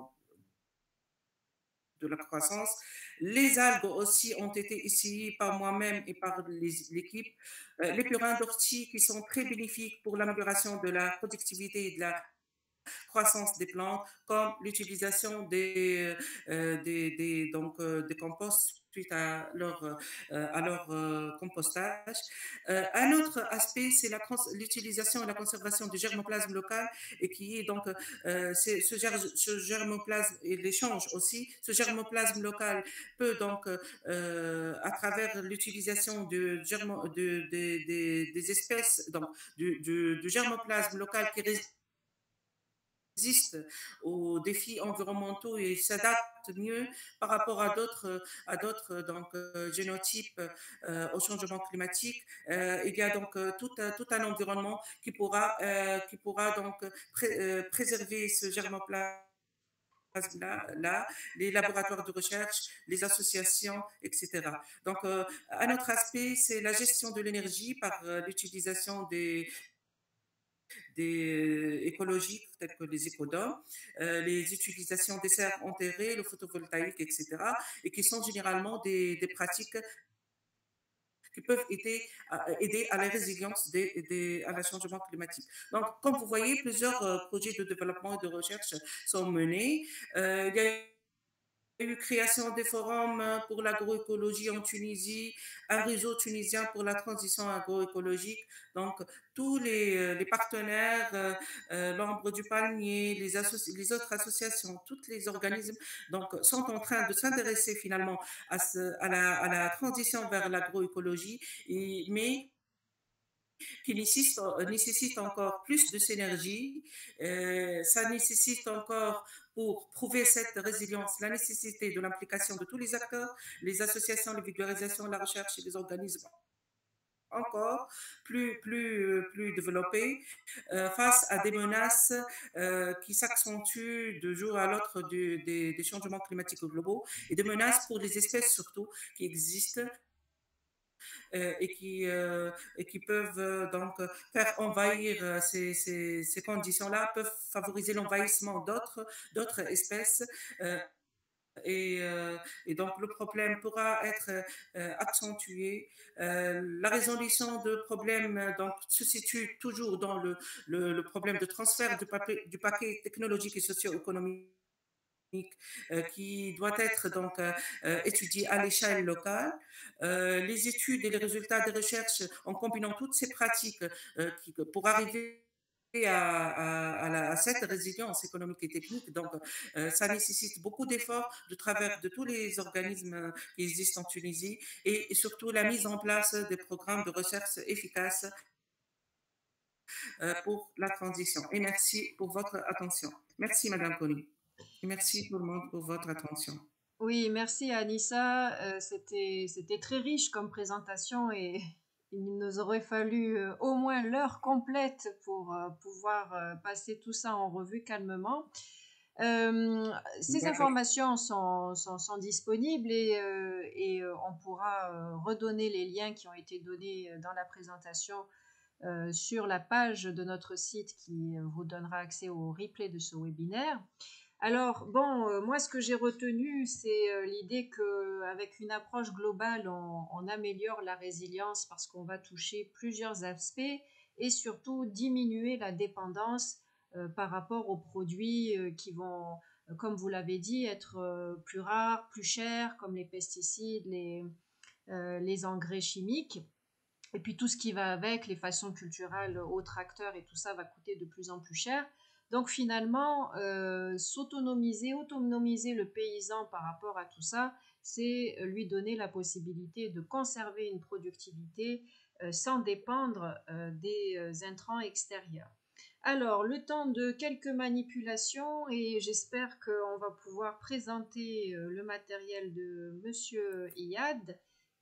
de la croissance. Les algues aussi ont été essayées par moi-même et par l'équipe. Les purins d'ortie qui sont très bénéfiques pour l'amélioration de la productivité et de la croissance des plantes, comme l'utilisation des composts suite à leur compostage. Un autre aspect, c'est l'utilisation et la conservation du germoplasme local et qui est donc ce germoplasme et l'échange aussi. Ce germoplasme local peut donc, à travers l'utilisation des espèces, donc du germoplasme local qui résiste aux défis environnementaux et s'adapte mieux par rapport à d'autres génotypes au changement climatique. Il y a donc tout un environnement qui pourra donc préserver ce germoplasme là, les laboratoires de recherche, les associations, etc. Donc, un autre aspect, c'est la gestion de l'énergie par l'utilisation des écologiques tels que les écodomes, les utilisations des serres enterrées, le photovoltaïque, etc., et qui sont généralement des pratiques qui peuvent aider à la résilience à la changement climatique. Donc, comme vous voyez, plusieurs projets de développement et de recherche sont menés. Il y a eu création des forums pour l'agroécologie en Tunisie, un réseau tunisien pour la transition agroécologique. Donc, tous les partenaires, l'ombre du palmier, les autres associations, tous les organismes donc, sont en train de s'intéresser finalement à la transition vers l'agroécologie, mais qui nécessite encore plus de synergie. Ça nécessite encore, pour prouver cette résilience, la nécessité de l'implication de tous les acteurs, les associations, les vulgarisations, la recherche et les organismes encore plus développés face à des menaces qui s'accentuent de jour à l'autre des changements climatiques globaux et des menaces pour les espèces surtout qui existent et qui peuvent donc faire envahir ces conditions-là, peuvent favoriser l'envahissement d'autres espèces. euh, et donc, le problème pourra être accentué. La résolution de problèmes donc, se situe toujours dans le problème de transfert du paquet technologique et socio-économique qui doit être donc étudié à l'échelle locale. Les études et les résultats des recherches en combinant toutes ces pratiques pour arriver à cette résilience économique et technique. Donc, ça nécessite beaucoup d'efforts de travers de tous les organismes qui existent en Tunisie et surtout la mise en place des programmes de recherche efficaces pour la transition. Et merci pour votre attention. Merci, Madame Connie. Et merci tout le monde pour votre attention. Oui, merci Anissa. C'était très riche comme présentation et il nous aurait fallu au moins l'heure complète pour pouvoir passer tout ça en revue calmement. Ces informations sont disponibles et on pourra redonner les liens qui ont été donnés dans la présentation sur la page de notre site qui vous donnera accès au replay de ce webinaire. Alors, bon, moi, ce que j'ai retenu, c'est l'idée qu'avec une approche globale, on améliore la résilience parce qu'on va toucher plusieurs aspects et surtout diminuer la dépendance par rapport aux produits qui vont, comme vous l'avez dit, être plus rares, plus chers, comme les pesticides, les engrais chimiques. Et puis tout ce qui va avec, les façons culturelles aux tracteurs et tout ça va coûter de plus en plus cher. Donc finalement, autonomiser le paysan par rapport à tout ça, c'est lui donner la possibilité de conserver une productivité sans dépendre des intrants extérieurs. Alors, le temps de quelques manipulations et j'espère qu'on va pouvoir présenter le matériel de Monsieur Iyad.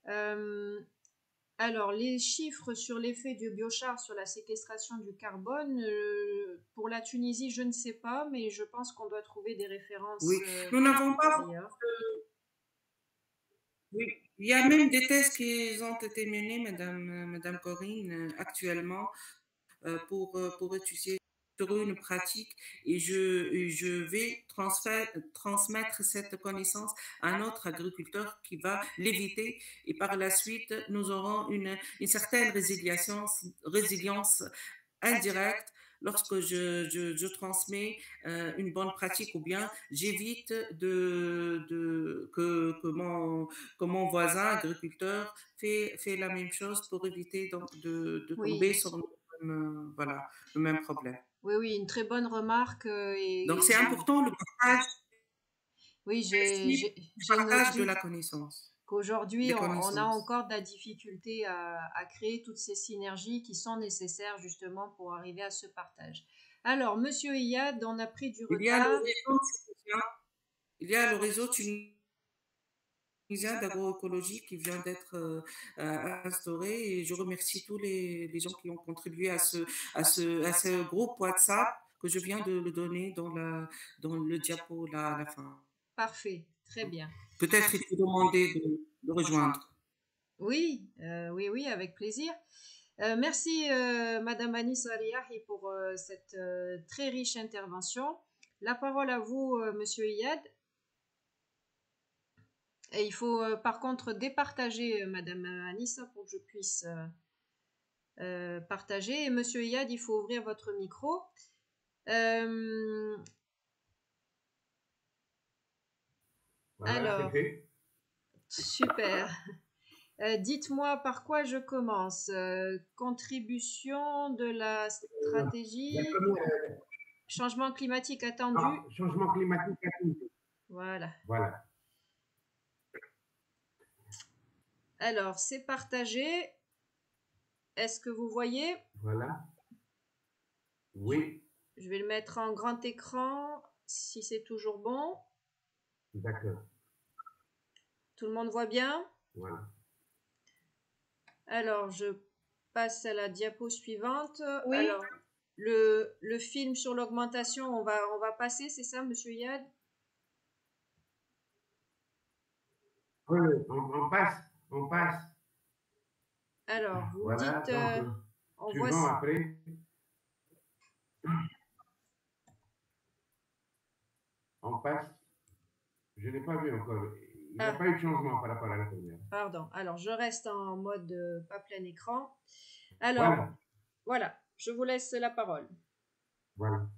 Alors, les chiffres sur l'effet du biochar sur la séquestration du carbone, pour la Tunisie, je ne sais pas, mais je pense qu'on doit trouver des références. Oui, nous n'avons pas. Oui, il y a même des tests qui ont été menés, Madame Corinne, actuellement, pour étudier sur une pratique et je vais transmettre cette connaissance à un autre agriculteur qui va l'éviter et par la suite, nous aurons une certaine résilience indirecte lorsque je transmets une bonne pratique ou bien j'évite que mon voisin agriculteur fait la même chose pour éviter donc de tomber sur le même problème. Oui, une très bonne remarque. Donc, c'est important le partage. Oui, j'ai partage de la connaissance. Qu'aujourd'hui, on a encore de la difficulté à créer toutes ces synergies qui sont nécessaires justement pour arriver à ce partage. Alors, Monsieur Iyad, on a pris du retard. Il y a le réseau tunisien d'agroécologie qui vient d'être instauré et je remercie tous les gens qui ont contribué à ce groupe WhatsApp que je viens de le donner dans le diapo là, à la fin. Parfait, très bien. Peut-être il faut demander de rejoindre. Oui, oui, avec plaisir. Merci, Madame Anis Ariahi, pour cette très riche intervention. La parole à vous, Monsieur Iyad. Et il faut par contre départager Madame Anissa pour que je puisse partager. Et Monsieur Iyad, il faut ouvrir votre micro. Voilà, Alors, c'est fait. super. Dites-moi par quoi je commence. Contribution de la stratégie, changement climatique attendu. Changement climatique attendu. Voilà. Voilà. Alors, c'est partagé. Est-ce que vous voyez? Voilà. Oui. Je vais le mettre en grand écran si c'est toujours bon. D'accord. Tout le monde voit bien? Voilà. Alors, je passe à la diapo suivante. Oui. Alors, le film sur l'augmentation, on va passer, c'est ça, Monsieur Yad? Oui, on passe. On passe. Alors, vous Voilà, dites... donc, on suivant voit... après. On passe. Je n'ai pas vu encore. Il n'y a pas eu de changement par rapport à la première. Pardon. Alors, je reste en mode pas plein écran. Alors, voilà. Je vous laisse la parole. Voilà.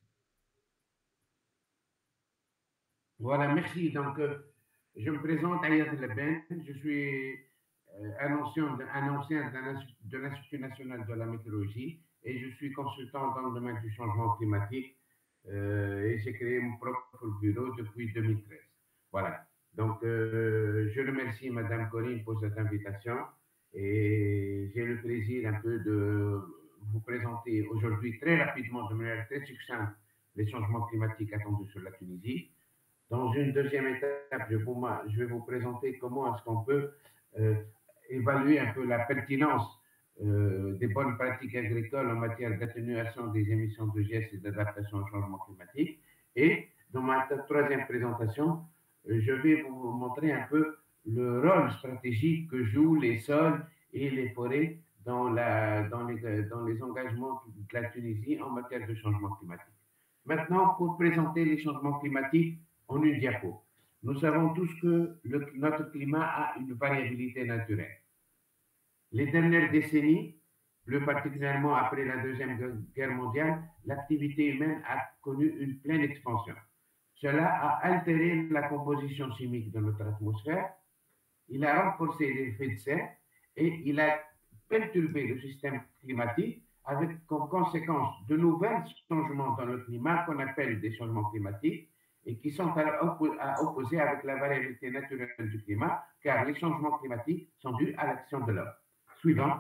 Voilà, merci. Donc, je me présente Ayad Leben. Je suis un ancien de l'Institut national de la météorologie et je suis consultant dans le domaine du changement climatique et j'ai créé mon propre bureau depuis 2013. Voilà. Donc, je remercie Madame Corinne pour cette invitation et j'ai le plaisir un peu de vous présenter aujourd'hui très rapidement, de manière très succincte, les changements climatiques attendus sur la Tunisie. Dans une deuxième étape, je vais vous présenter comment est-ce qu'on peut évaluer un peu la pertinence des bonnes pratiques agricoles en matière d'atténuation des émissions de gaz et d'adaptation au changement climatique. Et dans ma troisième présentation, je vais vous montrer un peu le rôle stratégique que jouent les sols et les forêts dans les engagements de la Tunisie en matière de changement climatique. Maintenant, pour présenter les changements climatiques en une diapo. Nous savons tous que notre climat a une variabilité naturelle. Les dernières décennies, plus particulièrement après la Deuxième Guerre mondiale, l'activité humaine a connu une pleine expansion. Cela a altéré la composition chimique de notre atmosphère, il a renforcé l'effet de serre et il a perturbé le système climatique avec comme conséquence de nouveaux changements dans le climat qu'on appelle des changements climatiques et qui sont à opposer avec la variabilité naturelle du climat, car les changements climatiques sont dus à l'action de l'homme. Suivante.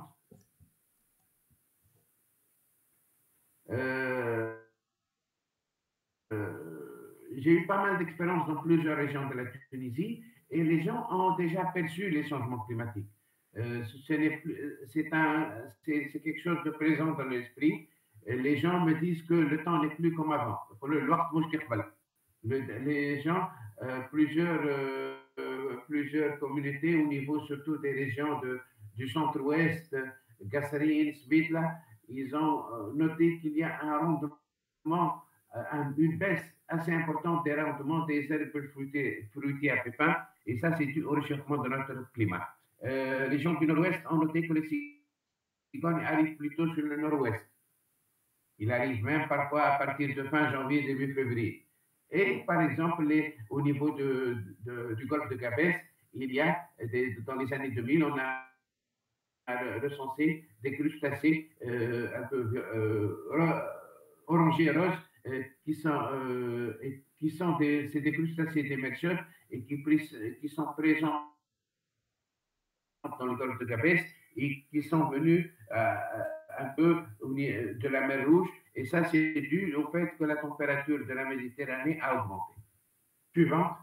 J'ai eu pas mal d'expériences dans plusieurs régions de la Tunisie et les gens ont déjà perçu les changements climatiques. C'est quelque chose de présent dans l'esprit. Les gens me disent que le temps n'est plus comme avant. Les gens, plusieurs communautés au niveau surtout des régions du centre-ouest, Gassarine, Sbitla, ils ont noté qu'il y a un rendement, une baisse assez importante des rendements des herbes fruitiers à pépins, et ça c'est dû au réchauffement de notre climat. Les gens du nord-ouest ont noté que les cyclones arrivent plutôt sur le nord-ouest. Il arrive même parfois à partir de fin janvier, début février. Et par exemple, au niveau du golfe de Gabès, il y a, dans les années 2000, on a recensé des crustacés un peu orangés roses c'est des crustacés démerseurs et qui sont présents dans le golfe de Gabès et qui sont venus un peu de la mer Rouge, et ça c'est dû au fait que la température de la Méditerranée a augmenté. Suivante.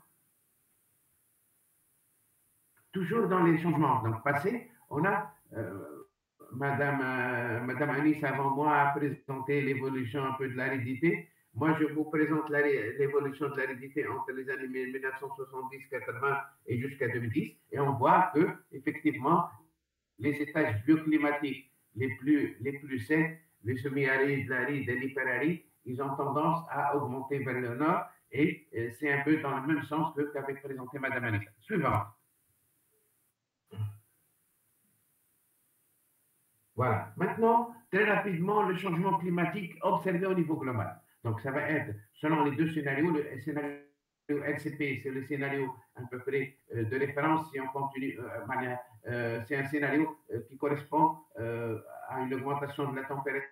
Toujours dans les changements donc passés, on a Madame Anis avant moi a présenté l'évolution un peu de l'aridité. Moi, je vous présente l'évolution de l'aridité entre les années 1970-80 et jusqu'à 2010. Et on voit que, effectivement, les étages bioclimatiques les plus secs, les semi-arides, l'arides et l'hyperarides, ils ont tendance à augmenter vers le nord et c'est un peu dans le même sens qu'avait présenté Madame Anissa. Suivant. Voilà. Maintenant, très rapidement, le changement climatique observé au niveau global. Donc, ça va être, selon les deux scénarios, le scénario LCP, c'est le scénario à peu près de référence si on continue. C'est un scénario qui correspond à une augmentation de la température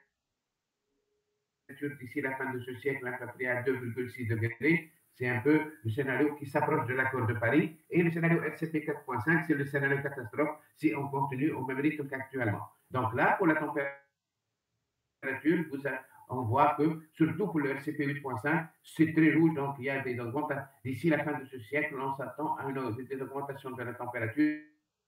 d'ici la fin de ce siècle à peu près à 2,6 degrés. C'est un peu le scénario qui s'approche de l'accord de Paris. Et le scénario LCP 4.5, c'est le scénario catastrophe si on continue au même rythme qu'actuellement. Donc là, pour la température, on voit que, surtout pour le RCP 8.5, c'est très rouge, donc il y a des augmentations. D'ici la fin de ce siècle, on s'attend à des augmentations de la température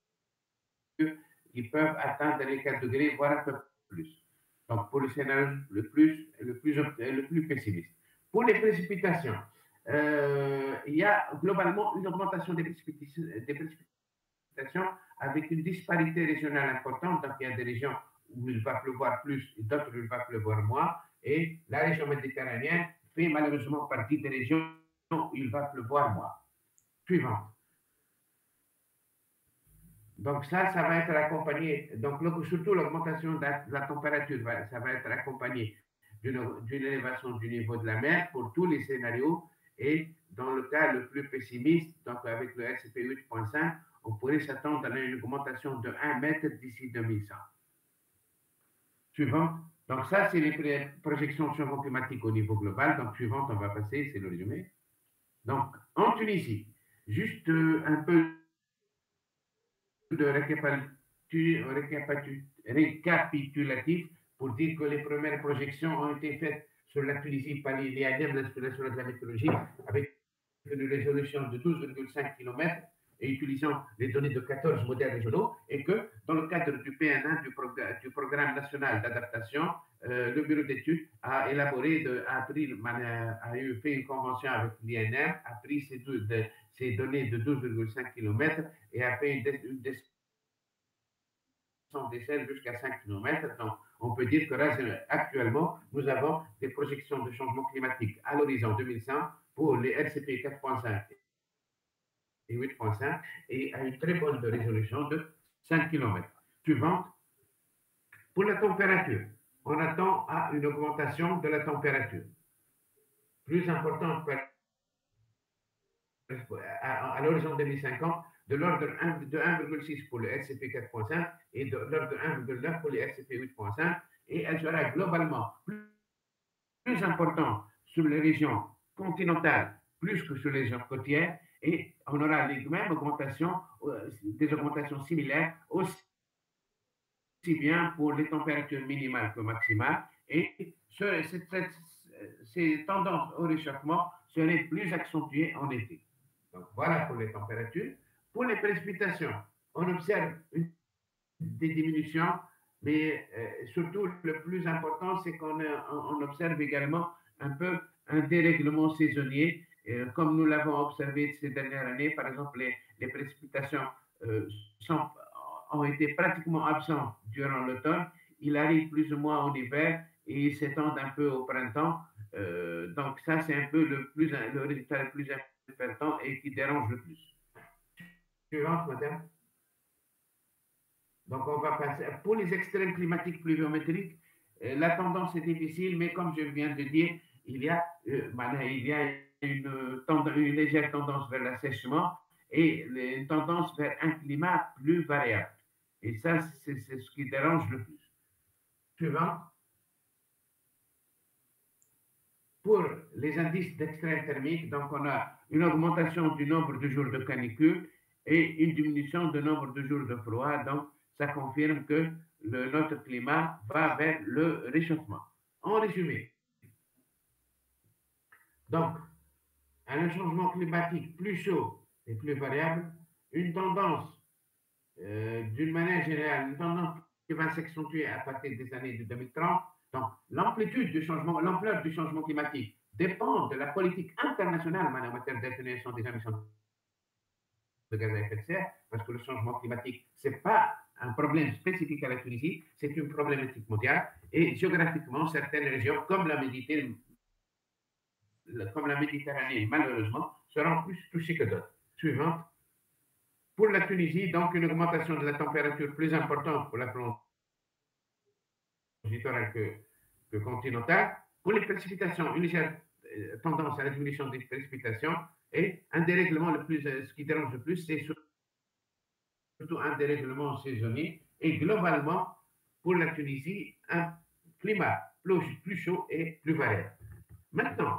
qui peuvent atteindre les 4 degrés, voire un peu plus. Donc, pour le scénario le plus pessimiste. Pour les précipitations, il y a globalement une augmentation des précipitations avec une disparité régionale importante. Donc, il y a des régions où il va pleuvoir plus et d'autres où il va pleuvoir moins. Et la région méditerranéenne fait malheureusement partie des régions où il va pleuvoir moins. Suivante. Donc ça va être accompagné, donc surtout l'augmentation de la température, ça va être accompagné d'une élévation du niveau de la mer pour tous les scénarios. Et dans le cas le plus pessimiste, donc avec le SCP 8.5, on pourrait s'attendre à une augmentation de 1 mètre d'ici 2100. Suivant. Donc ça, c'est les projections de changement climatique au niveau global. Donc suivante, on va passer, c'est le résumé. Donc en Tunisie, juste un peu de récapitulatif pour dire que les premières projections ont été faites sur la Tunisie par l'IADEM, l'Institut national de la météorologie, avec une résolution de 12,5 km et utilisant les données de 14 modèles régionaux, et que dans le cadre du PN1, du Programme national d'adaptation, le bureau d'études a élaboré, a fait une convention avec l'INM, a pris ces données de 12,5 km et a fait une descente d'échelle jusqu'à 5 km. Donc, on peut dire que actuellement, nous avons des projections de changement climatique à l'horizon 2100 pour les RCP 4.5 et 8.5 et à une très bonne résolution de 5 km. Suivante. Pour la température, on attend à une augmentation de la température plus importante à l'horizon 2050 de l'ordre de 1,6 pour le RCP 4.5 et de l'ordre de 1,9 pour les RCP 8.5, et elle sera globalement plus importante sur les régions continentales plus que sur les régions côtières, et on aura les mêmes augmentations, des augmentations similaires aussi bien pour les températures minimales que maximales, et ces tendances au réchauffement seraient plus accentuées en été. Donc voilà pour les températures. Pour les précipitations, on observe des diminutions, mais surtout le plus important, c'est qu'on observe également un peu un dérèglement saisonnier, comme nous l'avons observé ces dernières années. Par exemple, les précipitations ont été pratiquement absentes durant l'automne. Il arrive plus ou moins en hiver et il s'étend un peu au printemps. Donc ça, c'est un peu le résultat le plus important et qui dérange le plus. Suivante, madame. Donc on va passer. Pour les extrêmes climatiques pluviométriques, la tendance est difficile, mais comme je viens de dire, il y a une légère tendance vers l'assèchement et une tendance vers un climat plus variable. Et ça, c'est ce qui dérange le plus. Suivant. Pour les indices d'extrême thermique, donc on a une augmentation du nombre de jours de canicule et une diminution du nombre de jours de froid. Donc, ça confirme que notre climat va vers le réchauffement. En résumé, donc, un changement climatique plus chaud et plus variable, une tendance, d'une manière générale, une tendance qui va s'accentuer à partir des années de 2030. Donc, l'amplitude du changement, l'ampleur du changement climatique dépend de la politique internationale en matière d'atténuation des émissions de gaz à effet de serre, parce que le changement climatique, ce n'est pas un problème spécifique à la Tunisie, c'est une problématique mondiale. Et géographiquement, certaines régions, comme la Méditerranée, malheureusement, seront plus touchées que d'autres. Suivante. Pour la Tunisie, donc, une augmentation de la température plus importante pour la plonge littorale que continentale. Pour les précipitations, une légère tendance à la diminution des précipitations et un dérèglement le plus, ce qui dérange le plus, c'est surtout un dérèglement saisonnier et globalement, pour la Tunisie, un climat plus chaud et plus variable. Maintenant,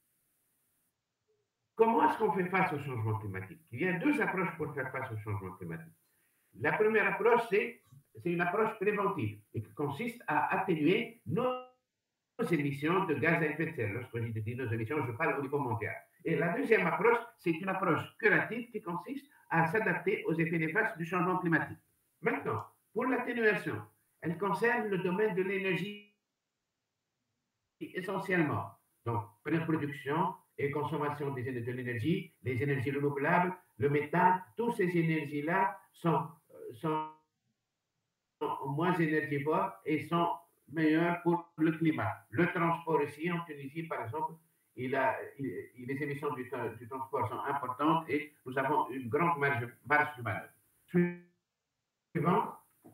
comment est-ce qu'on fait face au changement climatique? Il y a deux approches pour faire face au changement climatique. La première approche, c'est une approche préventive et qui consiste à atténuer nos émissions de gaz à effet de serre. Lorsque je dis nos émissions, je parle au niveau mondial. Et la deuxième approche, c'est une approche curative qui consiste à s'adapter aux effets néfastes du changement climatique. Maintenant, pour l'atténuation, elle concerne le domaine de l'énergie essentiellement. Donc, production et consommation de l'énergie, les énergies renouvelables, le méthane, toutes ces énergies-là sont moins énergivores et sont meilleures pour le climat. Le transport ici, en Tunisie, par exemple, les émissions du transport sont importantes et nous avons une grande marge de manœuvre. Suivant.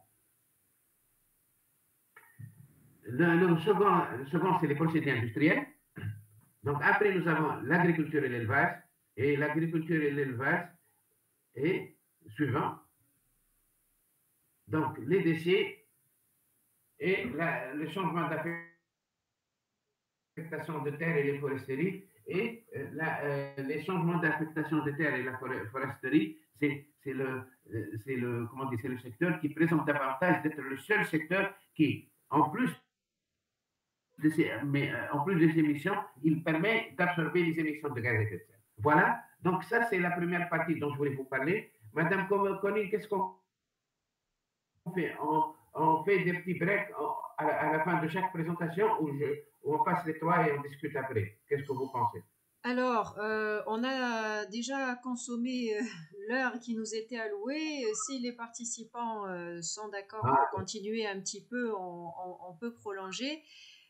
Le second, c'est les procédés industriels. Donc, après, nous avons l'agriculture et l'élevage. Et l'agriculture et l'élevage est suivant. Donc, les déchets et le changement d'affectation de terre et les foresteries. Et les changements d'affectation de terre et la foresterie, c'est le secteur qui présente davantage d'être le seul secteur qui, en plus de ces émissions, il permet d'absorber les émissions de gaz à effet de serre. Voilà, donc ça c'est la première partie dont je voulais vous parler. Madame Conning, qu'est-ce qu'on fait? On fait des petits breaks à la fin de chaque présentation où on passe les trois et on discute après. Qu'est-ce que vous pensez? Alors, on a déjà consommé l'heure qui nous était allouée. Si les participants sont d'accord pour continuer un petit peu, on peut prolonger.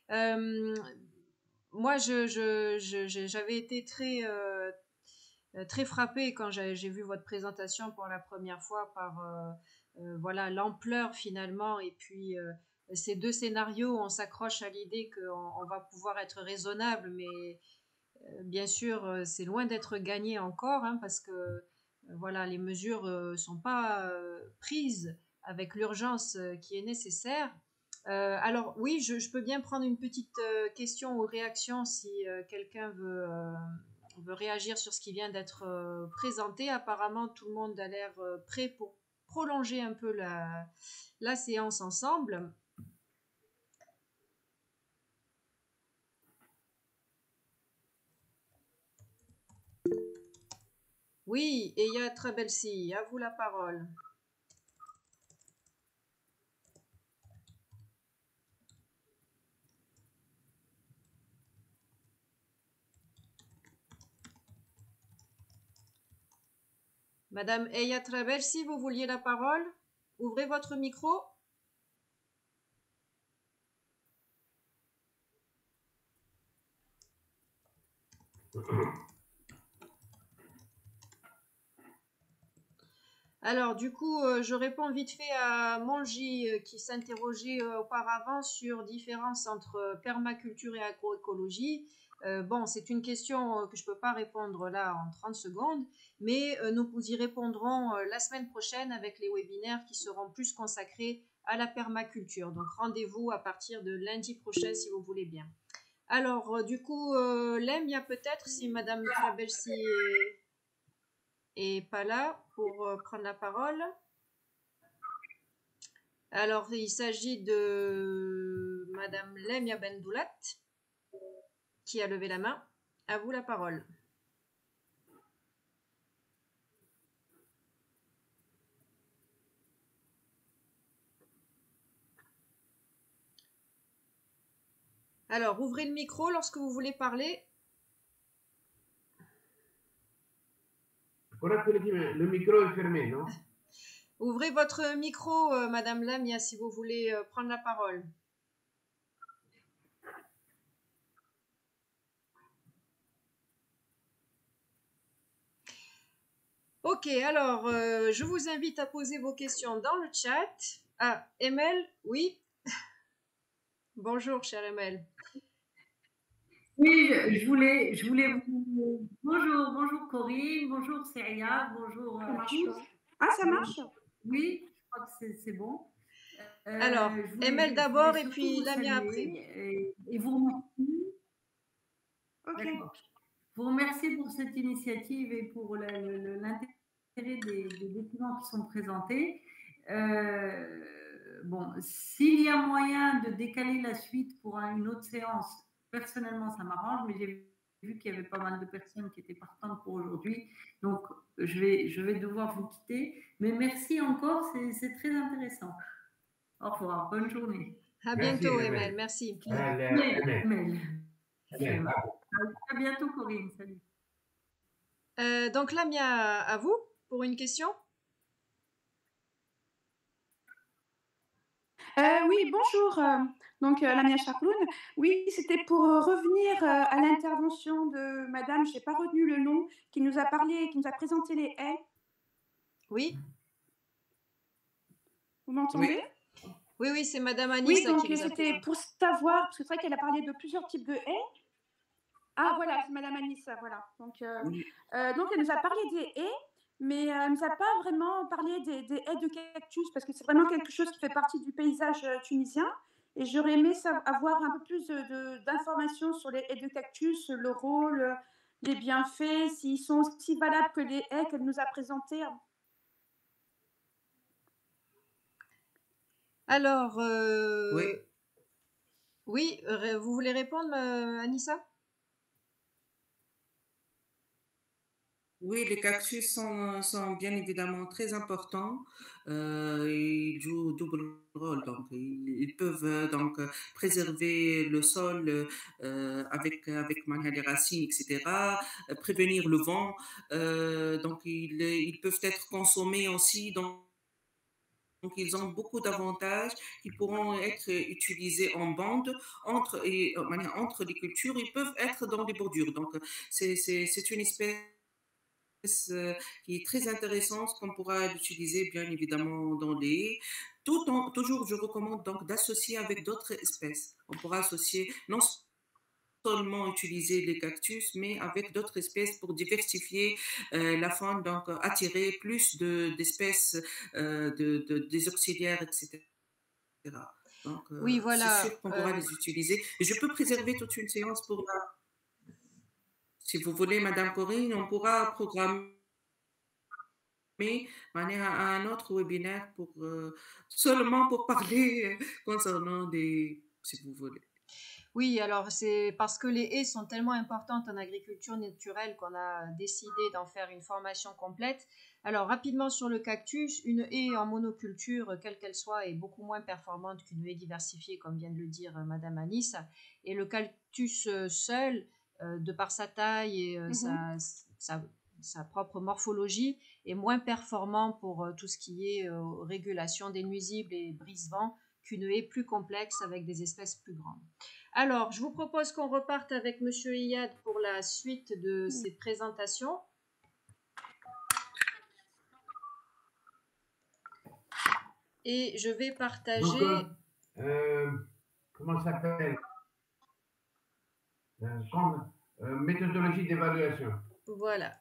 Moi, j'avais été très frappée quand j'ai vu votre présentation pour la première fois par voilà l'ampleur finalement et puis ces deux scénarios, on s'accroche à l'idée qu'on va pouvoir être raisonnable, mais bien sûr, c'est loin d'être gagné encore, hein, parce que voilà, les mesures sont pas prises avec l'urgence qui est nécessaire. Alors oui, je peux bien prendre une petite question ou réaction si quelqu'un veut réagir sur ce qui vient d'être présenté. Apparemment, tout le monde a l'air prêt pour prolonger un peu la séance ensemble. Oui, et il y a très belle si, à vous la parole. Madame Eya Traversi, vous vouliez la parole? Ouvrez votre micro. Alors, du coup, je réponds vite fait à Monji qui s'interrogeait auparavant sur différence entre permaculture et agroécologie. Bon, c'est une question que je ne peux pas répondre là en 30 secondes, mais nous vous y répondrons la semaine prochaine avec les webinaires qui seront plus consacrés à la permaculture. Donc, rendez-vous à partir de lundi prochain si vous voulez bien. Alors, du coup, Lemia peut-être, si Madame Trabelsi est pas là pour prendre la parole. Alors, il s'agit de Madame Lemia Bendoulat qui a levé la main. À vous la parole. Alors, ouvrez le micro lorsque vous voulez parler. Le micro est fermé, non? Ouvrez votre micro, Madame Lamia, si vous voulez prendre la parole. Ok, alors, je vous invite à poser vos questions dans le chat. Ah, Emel, oui. Bonjour, cher Emel. Oui, je voulais vous... Bonjour Corinne, bonjour Céria, bonjour à tous. Ah, ça marche? Oui, je crois que c'est bon. Alors, Emel d'abord et puis Lamia après. Et vous remercier. Ok. D'accord. Vous remercier pour cette initiative et pour l'intérêt des documents qui sont présentés. Bon, s'il y a moyen de décaler la suite pour une autre séance, personnellement, ça m'arrange, mais j'ai vu qu'il y avait pas mal de personnes qui étaient partantes pour aujourd'hui. Donc, je vais devoir vous quitter. Mais merci encore, c'est très intéressant. Au revoir, bonne journée. À bientôt, Emel, merci. Emel. À bientôt, Corinne. Salut. Donc, Lamia, à vous pour une question. Oui, bonjour. Donc, Lamia Charloun. Oui, c'était pour revenir à l'intervention de Madame, je n'ai pas retenu le nom, qui nous a parlé, qui nous a présenté les haies. Oui. Vous m'entendez? Oui, c'est Madame Anissa. Oui, donc c'était pour savoir, parce que c'est vrai qu'elle a parlé de plusieurs types de haies. Ah, voilà, c'est Madame Anissa, voilà. Donc, elle nous a parlé des haies, mais elle ne nous a pas vraiment parlé des haies de cactus, parce que c'est vraiment quelque chose qui fait partie du paysage tunisien. Et j'aurais aimé avoir un peu plus d'informations sur les haies de cactus, le rôle, les bienfaits, s'ils sont aussi valables que les haies qu'elle nous a présentées. Alors, oui, vous voulez répondre, Anissa? Oui, les cactus sont bien évidemment très importants. Ils jouent double rôle. Donc, ils peuvent donc préserver le sol avec les racines, etc., prévenir le vent. Donc, ils peuvent être consommés aussi. Donc, ils ont beaucoup d'avantages qui pourront être utilisés en bande entre les cultures. Ils peuvent être dans les bordures. Donc, c'est une espèce qui est très intéressante qu'on pourra l'utiliser bien évidemment dans les toujours je recommande donc d'associer avec d'autres espèces. On pourra associer non seulement utiliser les cactus mais avec d'autres espèces pour diversifier la faune, donc attirer plus d'espèces des auxiliaires, etc. Donc oui, voilà. c'est sûr qu'on pourra les utiliser et je peux préserver toute une séance pour si vous voulez, Madame Corinne, on pourra programmer un autre webinaire seulement pour parler concernant si vous voulez. Oui, alors c'est parce que les haies sont tellement importantes en agriculture naturelle qu'on a décidé d'en faire une formation complète. Alors rapidement sur le cactus, une haie en monoculture, quelle qu'elle soit, est beaucoup moins performante qu'une haie diversifiée, comme vient de le dire Madame Anis. Et le cactus seul, de par sa taille et sa propre morphologie, est moins performant pour tout ce qui est régulation des nuisibles et brise-vent qu'une haie plus complexe avec des espèces plus grandes. Alors, je vous propose qu'on reparte avec Monsieur Iyad pour la suite de ces présentations. Et je vais partager... Donc, comment ça s'appelle? Méthodologie d'évaluation. Voilà.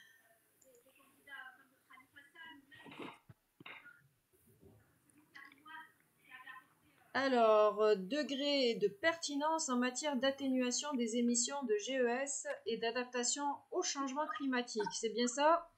Alors, degré de pertinence en matière d'atténuation des émissions de GES et d'adaptation au changement climatique. C'est bien ça?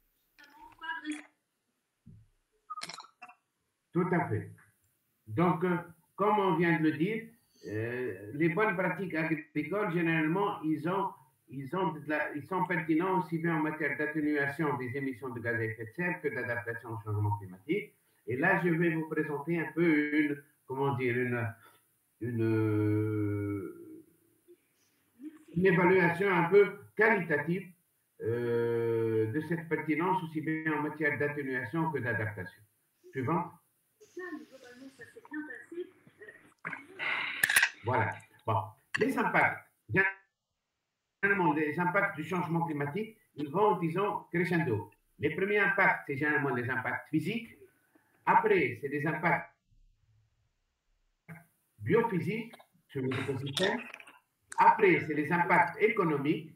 Tout à fait. Donc, comme on vient de le dire, les bonnes pratiques agricoles, généralement, ils sont pertinents aussi bien en matière d'atténuation des émissions de gaz à effet de serre que d'adaptation au changement climatique. Et là, je vais vous présenter un peu une une évaluation un peu qualitative de cette pertinence, aussi bien en matière d'atténuation que d'adaptation. Suivant. Voilà. Bon. Les impacts, généralement, les impacts du changement climatique, ils vont, disons, crescendo. Les premiers impacts, c'est généralement les impacts physiques. Après, c'est des impacts biophysiques sur les écosystèmes. Après, c'est les impacts économiques.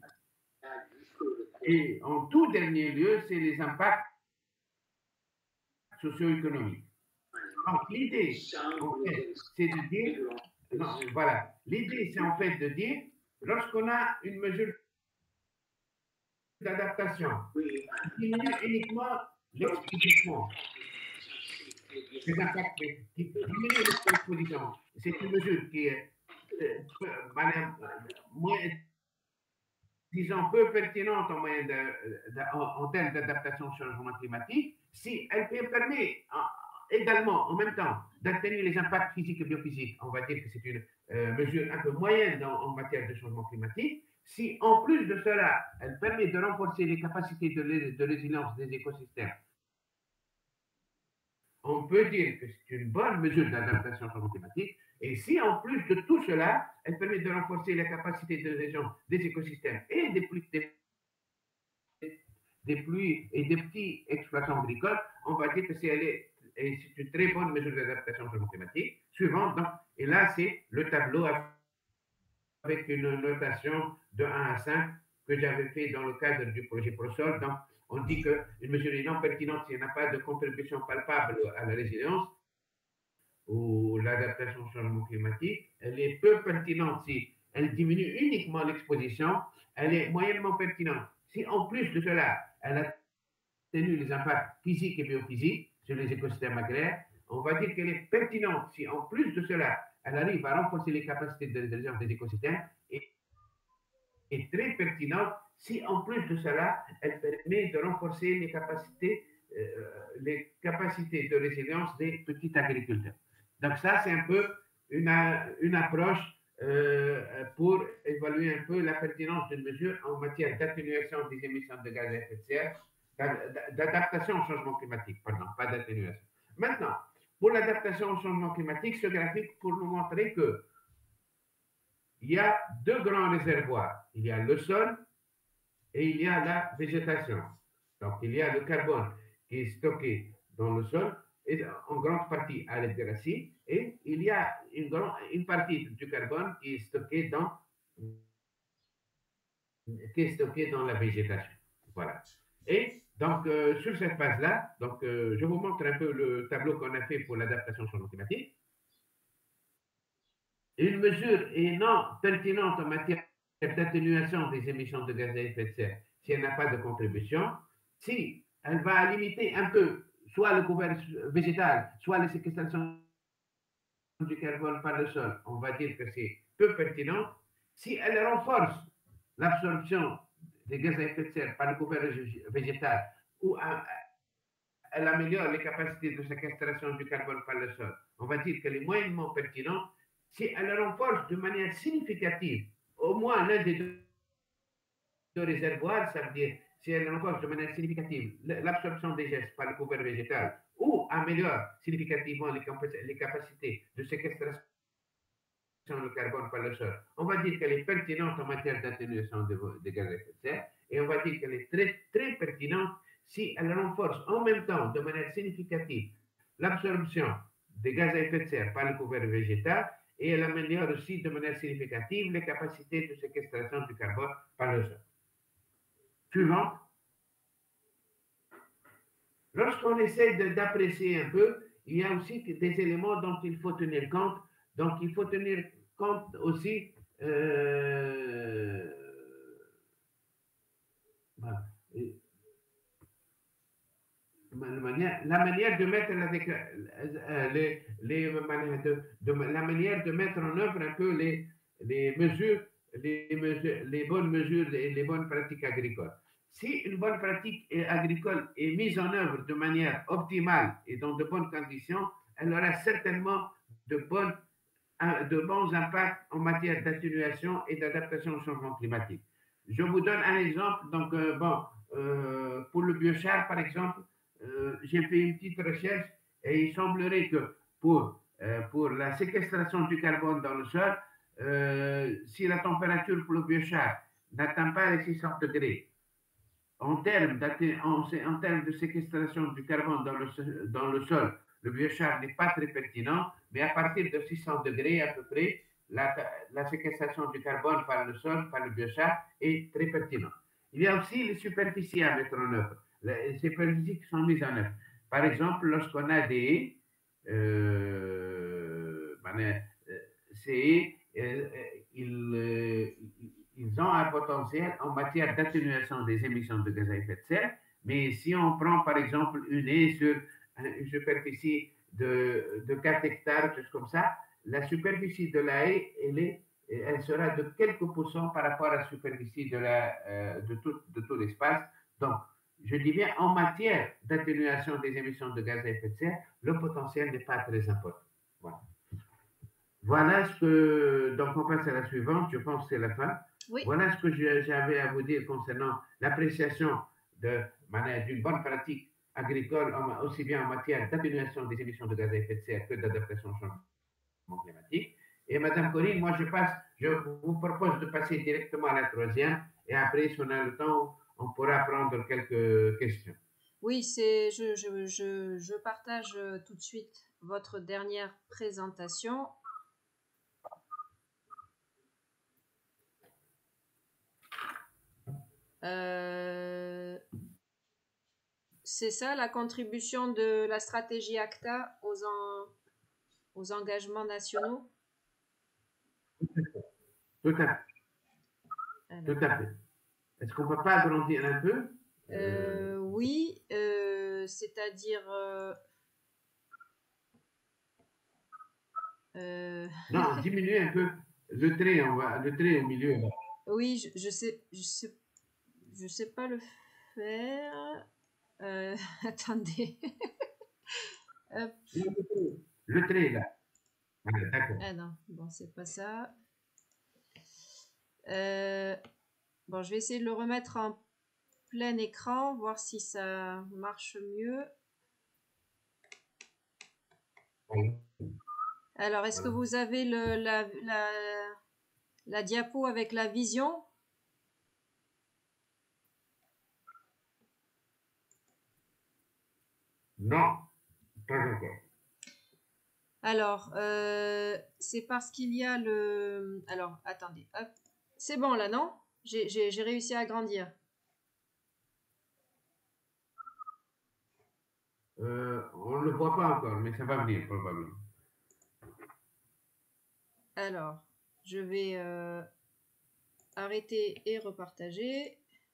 Et en tout dernier lieu, c'est les impacts socio-économiques. Donc, l'idée, en fait, c'est de dire, non, voilà, l'idée, c'est en fait de dire, lorsqu'on a une mesure d'adaptation, qui diminue uniquement l'exposition, les impacts qui diminuent l'exposition, c'est une mesure qui est moins, disons, peu pertinente en termes d'adaptation au changement climatique, si elle permet également, en même temps, d'atténuer les impacts physiques et biophysiques. On va dire que c'est une mesure un peu moyenne en matière de changement climatique. Si, en plus de cela, elle permet de renforcer les capacités de résilience des écosystèmes, on peut dire que c'est une bonne mesure d'adaptation au changement climatique. Et si, en plus de tout cela, elle permet de renforcer la capacité de résilience des écosystèmes et des pluies et des petits exploitants agricoles, on va dire que c'est une très bonne mesure d'adaptation au changement climatique. Suivant, donc, et là, c'est le tableau avec une notation de 1 à 5 que j'avais fait dans le cadre du projet ProSol. Donc, on dit qu'une mesure est non pertinente s'il n'y a pas de contribution palpable à la résilience ou l'adaptation au changement climatique. Elle est peu pertinente si elle diminue uniquement l'exposition. Elle est moyennement pertinente si, en plus de cela, elle atténue les impacts physiques et biophysiques sur les écosystèmes agraires. On va dire qu'elle est pertinente si, en plus de cela, elle arrive à renforcer les capacités de résilience des écosystèmes et très pertinente si, en plus de cela, elle permet de renforcer les capacités de résilience des petits agriculteurs. Donc ça, c'est un peu une approche pour évaluer un peu la pertinence d'une mesure en matière d'atténuation des émissions de gaz à effet de serre, d'adaptation au changement climatique, pardon, pas d'atténuation. Maintenant, pour l'adaptation au changement climatique, ce graphique pour nous montrer que il y a deux grands réservoirs. Il y a le sol et il y a la végétation. Donc, il y a le carbone qui est stocké dans le sol, et en grande partie à l'aide des racines, et il y a une partie du carbone qui est stocké dans la végétation. Voilà. Et donc, sur cette base-là, donc, je vous montre un peu le tableau qu'on a fait pour l'adaptation au changement climatique. Une mesure est non pertinente en matière d'atténuation des émissions de gaz à effet de serre si elle n'a pas de contribution, si elle va limiter un peu soit le couvert végétal, soit les séquestrations du carbone par le sol, on va dire que c'est peu pertinent. Si elle renforce l'absorption des gaz à effet de serre par le couvert végétal ou elle améliore les capacités de séquestration du carbone par le sol, on va dire qu'elle est moyennement pertinente. Si elle renforce de manière significative au moins l'un des deux réservoirs, ça veut dire si elle renforce de manière significative l'absorption des gestes par le couvert végétal ou améliore significativement les capacités de séquestration du carbone par le sol, on va dire qu'elle est pertinente en matière d'atténuation des gaz à effet de serre et on va dire qu'elle est très, très pertinente si elle renforce en même temps de manière significative l'absorption des gaz à effet de serre par le couvert végétal et elle améliore aussi de manière significative les capacités de séquestration du carbone par le sol. Suivant. Lorsqu'on essaie d'apprécier un peu, il y a aussi des éléments dont il faut tenir compte. Donc, il faut tenir compte aussi voilà. La manière de mettre la manière de mettre en œuvre un peu les mesures, les bonnes mesures et les bonnes pratiques agricoles. Si une bonne pratique agricole est mise en œuvre de manière optimale et dans de bonnes conditions, elle aura certainement de bonnes de bons impacts en matière d'atténuation et d'adaptation au changement climatique. Je vous donne un exemple. Donc, pour le biochar, par exemple, j'ai fait une petite recherche et il semblerait que pour la séquestration du carbone dans le sol, si la température pour le biochar n'atteint pas les 600 degrés, en termes de séquestration du carbone dans le sol, le biochar n'est pas très pertinent, mais à partir de 600 degrés à peu près, la séquestration du carbone par le sol, par le biochar, est très pertinente. Il y a aussi les superficies à mettre en œuvre, les superficies qui sont mises en œuvre. Par exemple, lorsqu'on a des haies, ils ont un potentiel en matière d'atténuation des émissions de gaz à effet de serre, mais si on prend par exemple une haie sur une superficie de 4 hectares, chose comme ça, la superficie de la haie, elle sera de quelques pourcents par rapport à la superficie de tout l'espace. Donc, je dis bien, en matière d'atténuation des émissions de gaz à effet de serre, le potentiel n'est pas très important. Voilà. Voilà ce que... Donc, on passe à la suivante. Je pense que c'est la fin. Oui. Voilà ce que j'avais à vous dire concernant l'appréciation d'une bonne pratique agricole, aussi bien en matière d'atténuation des émissions de gaz à effet de serre que d'adaptation au changement climatique. Et Madame Corinne, moi, je vous propose de passer directement à la troisième. Et après, si on a le temps, on pourra prendre quelques questions. Oui, je partage tout de suite votre dernière présentation. C'est ça la contribution de la stratégie ACTA aux engagements nationaux? Tout à fait. Alors. Tout à fait. Est-ce qu'on ne peut pas agrandir un peu? Oui, c'est-à-dire... Non, diminuer un peu le trait au milieu. Là. Oui, je sais pas le faire. Attendez. Le trait là. Ah, d'accord. Ah non, bon, c'est pas ça. Bon, je vais essayer de le remettre en plein écran, voir si ça marche mieux. Oui. Alors, est-ce que vous avez la diapo avec la vision? Non, pas encore. Alors, c'est parce qu'il y a le... Alors, attendez, hop. C'est bon là, non? J'ai réussi à agrandir. On ne le voit pas encore, mais ça va venir probablement. Alors, je vais arrêter et repartager.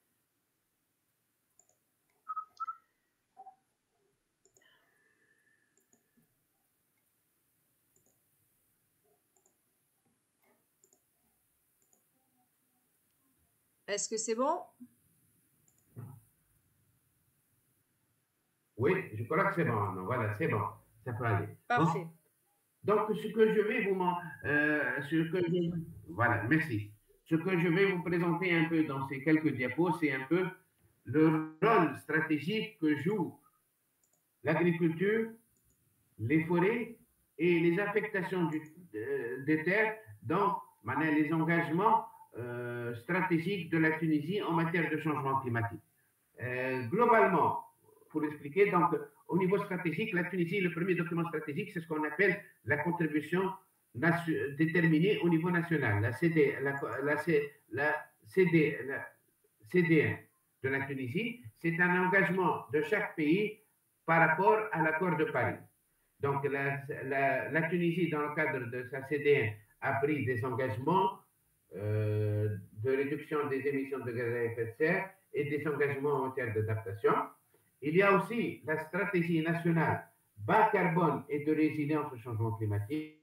Est-ce que c'est bon? Oui, je crois que c'est bon. Non, voilà, c'est bon. Ça peut aller. Parfait. Bon. Donc, ce que je vais vous voilà, merci. Ce que je vais vous présenter un peu dans ces quelques diapos, c'est un peu le rôle stratégique que joue l'agriculture, les forêts et les affectations des terres dans les engagements stratégiques de la Tunisie en matière de changement climatique. Globalement, pour expliquer, donc, au niveau stratégique, la Tunisie, le premier document stratégique, c'est ce qu'on appelle la contribution déterminée au niveau national, la CDN de la Tunisie. C'est un engagement de chaque pays par rapport à l'accord de Paris. Donc, la Tunisie, dans le cadre de sa CDN, a pris des engagements de réduction des émissions de gaz à effet de serre et des engagements en matière d'adaptation. Il y a aussi la stratégie nationale bas carbone et de résilience au changement climatique.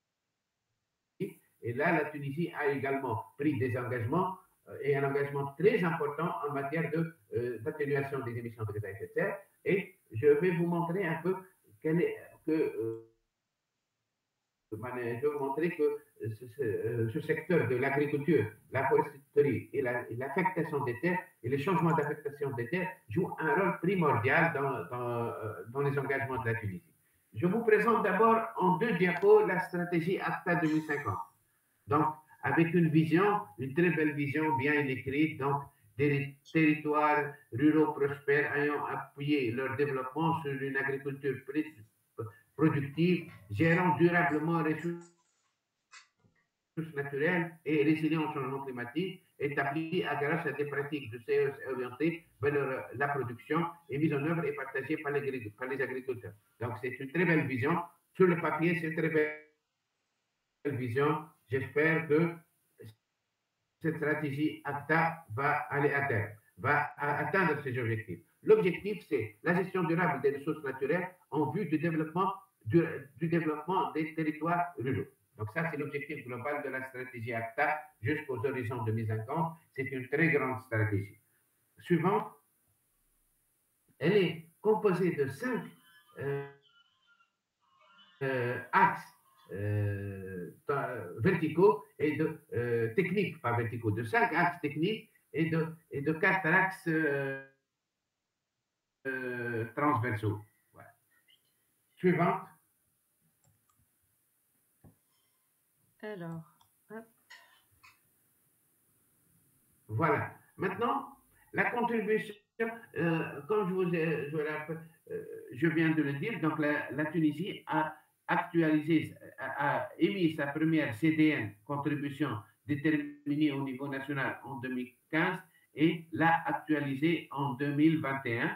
Et là, la Tunisie a également pris des engagements et un engagement très important en matière d'atténuation des émissions de gaz à effet de serre. Et je vais vous montrer un peu je veux montrer que ce secteur de l'agriculture, la foresterie et l'affectation des terres et les changements d'affectation des terres jouent un rôle primordial dans les engagements de la Tunisie. Je vous présente d'abord en 2 diapos la stratégie ACTA 2050. Donc, avec une vision, une très belle vision bien écrite, donc des territoires ruraux prospères ayant appuyé leur développement sur une agriculture productive, gérant durablement les ressources naturelles et résilient au changement climatique, établie grâce à des pratiques de CES orientées vers la production et mise en œuvre et partagée par les agriculteurs. Donc, c'est une très belle vision. Sur le papier, c'est une très belle vision. J'espère que cette stratégie ACTA va aller à terme, va atteindre ses objectifs. L'objectif, c'est la gestion durable des ressources naturelles en vue du développement des territoires ruraux. Donc ça, c'est l'objectif global de la stratégie ACTA jusqu'aux horizons 2050. C'est une très grande stratégie. Suivante, elle est composée de 5 axes verticaux et de techniques, pas verticaux, de 5 axes techniques et de 4 axes transversaux. Voilà. Suivante. Alors, hop. Voilà. Maintenant, la contribution, comme je viens de le dire, donc la Tunisie a émis sa première CDN, contribution déterminée au niveau national, en 2015 et l'a actualisée en 2021.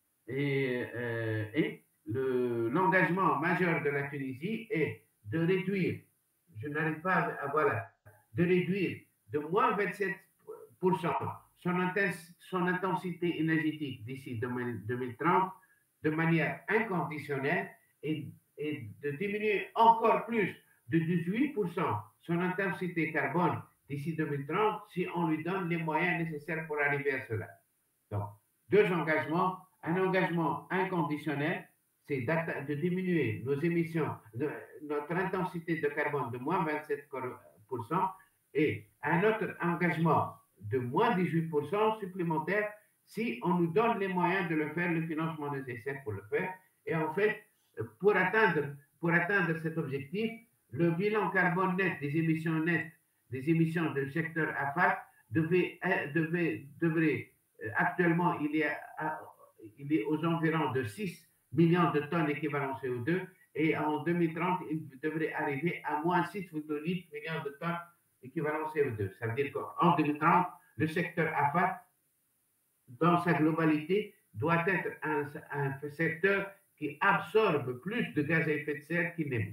Et l'engagement majeur de la Tunisie est de réduire, je n'arrive pas de réduire de moins 27% son intensité énergétique d'ici 2030 de manière inconditionnelle et de diminuer encore plus de 18% son intensité carbone d'ici 2030 si on lui donne les moyens nécessaires pour arriver à cela. Donc, 2 engagements. Un engagement inconditionnel, c'est de diminuer nos émissions, notre intensité de carbone de moins 27%, et un autre engagement de moins 18% supplémentaire si on nous donne les moyens de le faire, le financement nécessaire pour le faire. Et en fait, pour atteindre cet objectif, le bilan carbone net des émissions nettes, des émissions du secteur AFAC devrait actuellement, il est aux environs de 6 millions de tonnes équivalent CO2 et en 2030, il devrait arriver à moins 6,8 millions de tonnes équivalent CO2. Ça veut dire qu'en 2030, le secteur AFAC, dans sa globalité, doit être un secteur qui absorbe plus de gaz à effet de serre qu'il n'émet.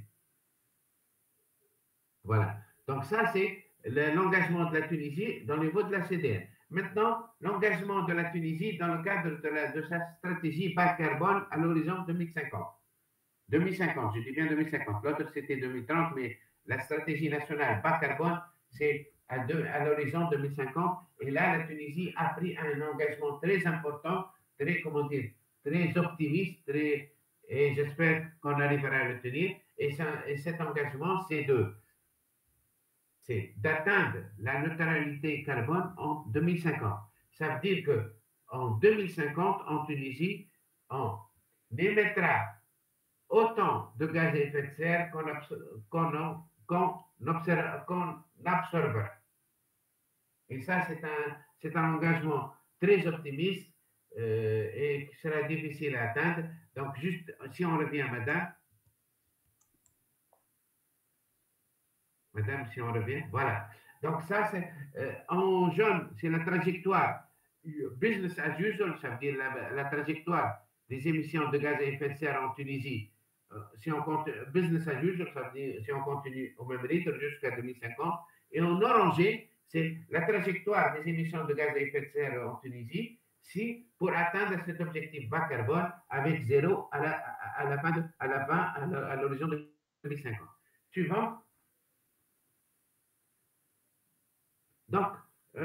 Voilà. Donc ça, c'est l'engagement de la Tunisie dans le niveau de la CDN. Maintenant, l'engagement de la Tunisie dans le cadre de sa stratégie bas carbone à l'horizon 2050. 2050, je dis bien 2050. L'autre, c'était 2030, mais la stratégie nationale bas carbone, c'est à l'horizon 2050. Et là, la Tunisie a pris un engagement très important, très optimiste, et j'espère qu'on arrivera à le tenir. Et cet engagement, c'est d'atteindre la neutralité carbone en 2050. Ça veut dire qu'en 2050, en Tunisie, on émettra autant de gaz à effet de serre qu'on absorbera. Et ça, c'est un engagement très optimiste et qui sera difficile à atteindre. Donc, juste, si on revient, madame, si on revient, voilà. Donc ça, c'est en jaune, c'est la trajectoire business as usual, ça veut dire la trajectoire des émissions de gaz à effet de serre en Tunisie. Si on compte business as usual, ça veut dire si on continue au même rythme jusqu'à 2050. Et en orangé, c'est la trajectoire des émissions de gaz à effet de serre en Tunisie, pour atteindre cet objectif bas carbone avec zéro à l'horizon de 2050. Suivant. Donc, je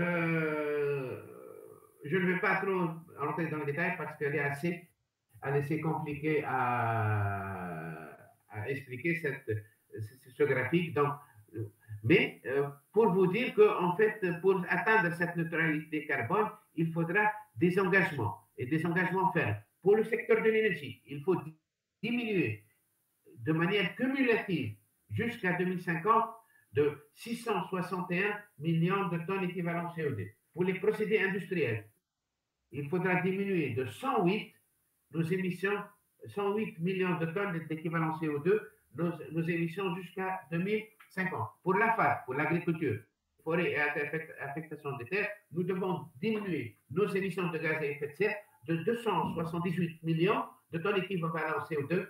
ne vais pas trop entrer dans le détail parce qu'elle est assez compliquée à expliquer ce graphique. Donc, mais pour vous dire qu'en fait, pour atteindre cette neutralité carbone, il faudra des engagements et des engagements fermes. Pour le secteur de l'énergie, il faut diminuer de manière cumulative jusqu'à 2050 de 661 millions de tonnes équivalent CO2. Pour les procédés industriels, il faudra diminuer de 108 nos émissions, 108 millions de tonnes d'équivalent CO2, nos émissions jusqu'à 2050. Pour la FAD, pour l'agriculture, forêt et affectation des terres, nous devons diminuer nos émissions de gaz à effet de serre de 278 millions de tonnes équivalent CO2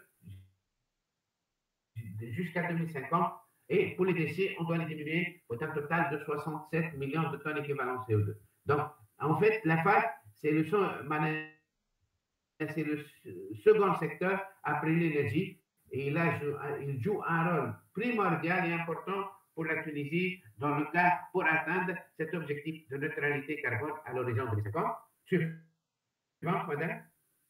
jusqu'à 2050. Et pour les déchets, on doit les diminuer pour un total de 67 millions de tonnes équivalent CO2. Donc, en fait, la FAD, c'est le second secteur après l'énergie. Et là, il joue un rôle primordial et important pour la Tunisie dans le cas pour atteindre cet objectif de neutralité carbone à l'horizon 2050. Suivante, madame.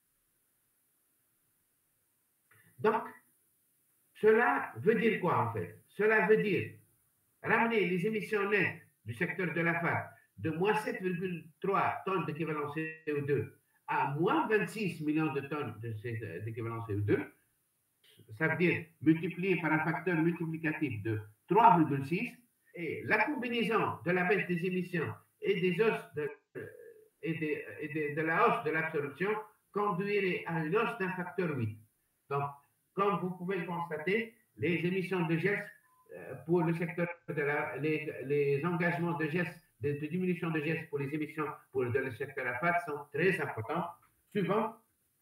Donc, cela veut dire quoi en fait? Cela veut dire ramener les émissions nettes du secteur de la FAD de moins 7,3 tonnes d'équivalent CO2 à moins 26 millions de tonnes d'équivalent CO2. Ça veut dire multiplié par un facteur multiplicatif de 3,6, et la combinaison de la baisse des émissions et de la hausse de l'absorption conduirait à une hausse d'un facteur 8. Donc, comme vous pouvez le constater, les émissions de GES pour le secteur les engagements de GES, de diminution de GES pour les émissions pour le secteur AFAD sont très importants. Suivant.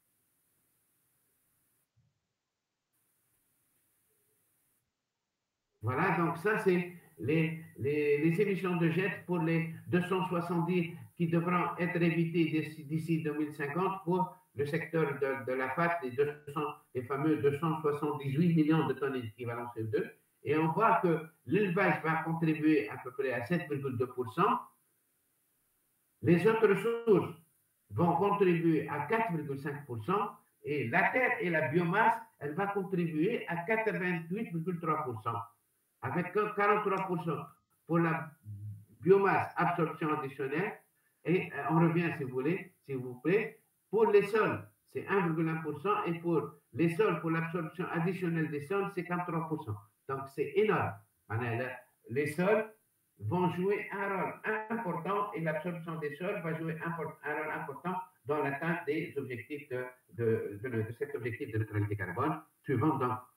Voilà, donc ça, c'est les émissions de GES pour les 270 qui devront être évitées d'ici 2050 pour le secteur de la FAT, les fameux 278 millions de tonnes d'équivalent CO2. Et on voit que l'élevage va contribuer à peu près à 7,2%. Les autres ressources vont contribuer à 4,5%. Et la terre et la biomasse, elle va contribuer à 88,3%. Avec 43% pour la biomasse absorption additionnelle. Et on revient, si vous voulez, s'il vous plaît. Pour les sols, c'est 1,1%. Et pour les sols, pour l'absorption additionnelle des sols, c'est 43%. Donc, c'est énorme. Les sols vont jouer un rôle important et l'absorption des sols va jouer un rôle important dans l'atteinte des objectifs de cet objectif de neutralité carbone. Suivant,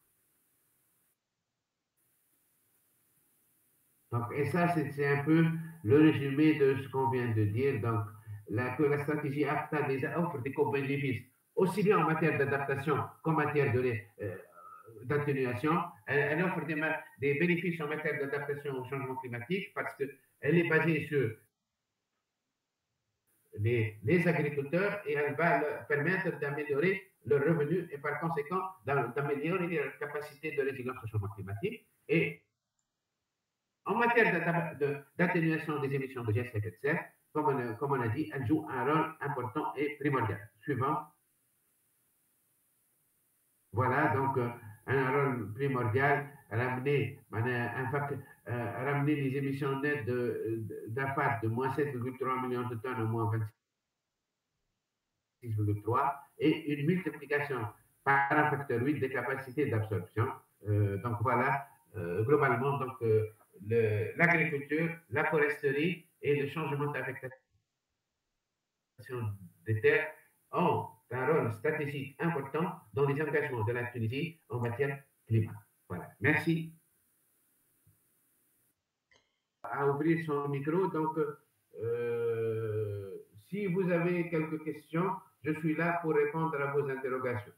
donc, et ça, c'est un peu le résumé de ce qu'on vient de dire. Donc, que la stratégie ACTA offre des co-bénéfices, aussi bien en matière d'adaptation qu'en matière d'atténuation. Elle offre des bénéfices en matière d'adaptation au changement climatique parce qu'elle est basée sur les agriculteurs et elle va leur permettre d'améliorer leurs revenus et par conséquent d'améliorer leur capacité de résilience au changement climatique. Et en matière d'atténuation des émissions de gaz à effet de serre, comme on a dit, elle joue un rôle important et primordial. Suivant. Voilà, donc un rôle primordial, ramener les émissions nettes d'AFAD de moins 7,3 millions de tonnes à moins 26,3 et une multiplication par un facteur 8 des capacités d'absorption. Donc voilà, globalement, donc, l'agriculture, la foresterie et le changement d'affectation des terres ont un rôle stratégique important dans les engagements de la Tunisie en matière climat. Voilà, merci. À ouvrir son micro, donc si vous avez quelques questions, je suis là pour répondre à vos interrogations.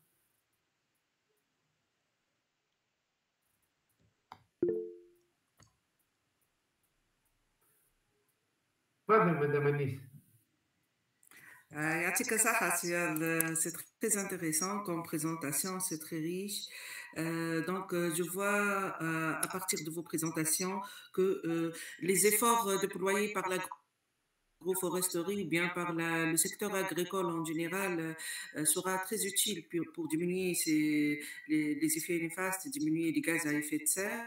Madame Anis. C'est très intéressant comme présentation, c'est très riche. Donc, je vois à partir de vos présentations que les efforts déployés par l'agroforesterie ou bien par le secteur agricole en général sera très utile pour diminuer les effets néfastes, diminuer les gaz à effet de serre.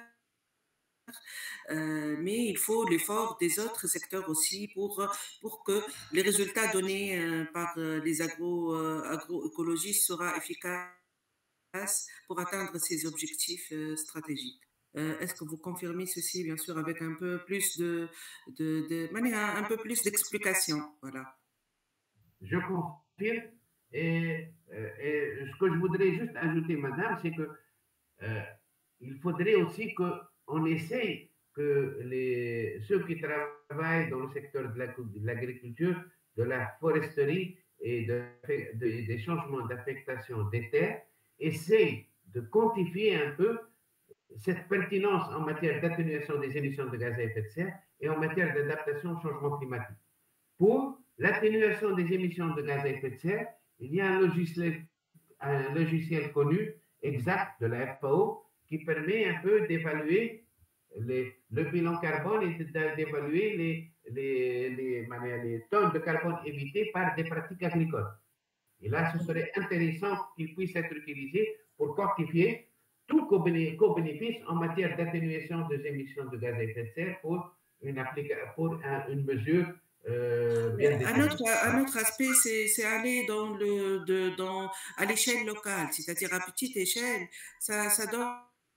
Mais il faut l'effort des autres secteurs aussi pour que les résultats donnés par les agroécologistes soient efficaces pour atteindre ces objectifs stratégiques. Est-ce que vous confirmez ceci, bien sûr, avec un peu plus un peu plus d'explication, voilà. Je confirme. Et ce que je voudrais juste ajouter, madame, c'est que il faudrait aussi qu'on essaye que ceux qui travaillent dans le secteur de l'agriculture, de la foresterie et des changements d'affectation des terres essayent de quantifier un peu cette pertinence en matière d'atténuation des émissions de gaz à effet de serre et en matière d'adaptation au changement climatique. Pour l'atténuation des émissions de gaz à effet de serre, il y a un logiciel connu, exact, de la FAO, qui permet un peu d'évaluer le bilan carbone et d'évaluer les tonnes de carbone évitées par des pratiques agricoles. Et là, ce serait intéressant qu'il puisse être utilisé pour quantifier tout co-bénéfice en matière d'atténuation des émissions de gaz à effet de serre pour une mesure bien déterminée. Un autre aspect, c'est aller à l'échelle locale, c'est-à-dire à petite échelle. Ça donne,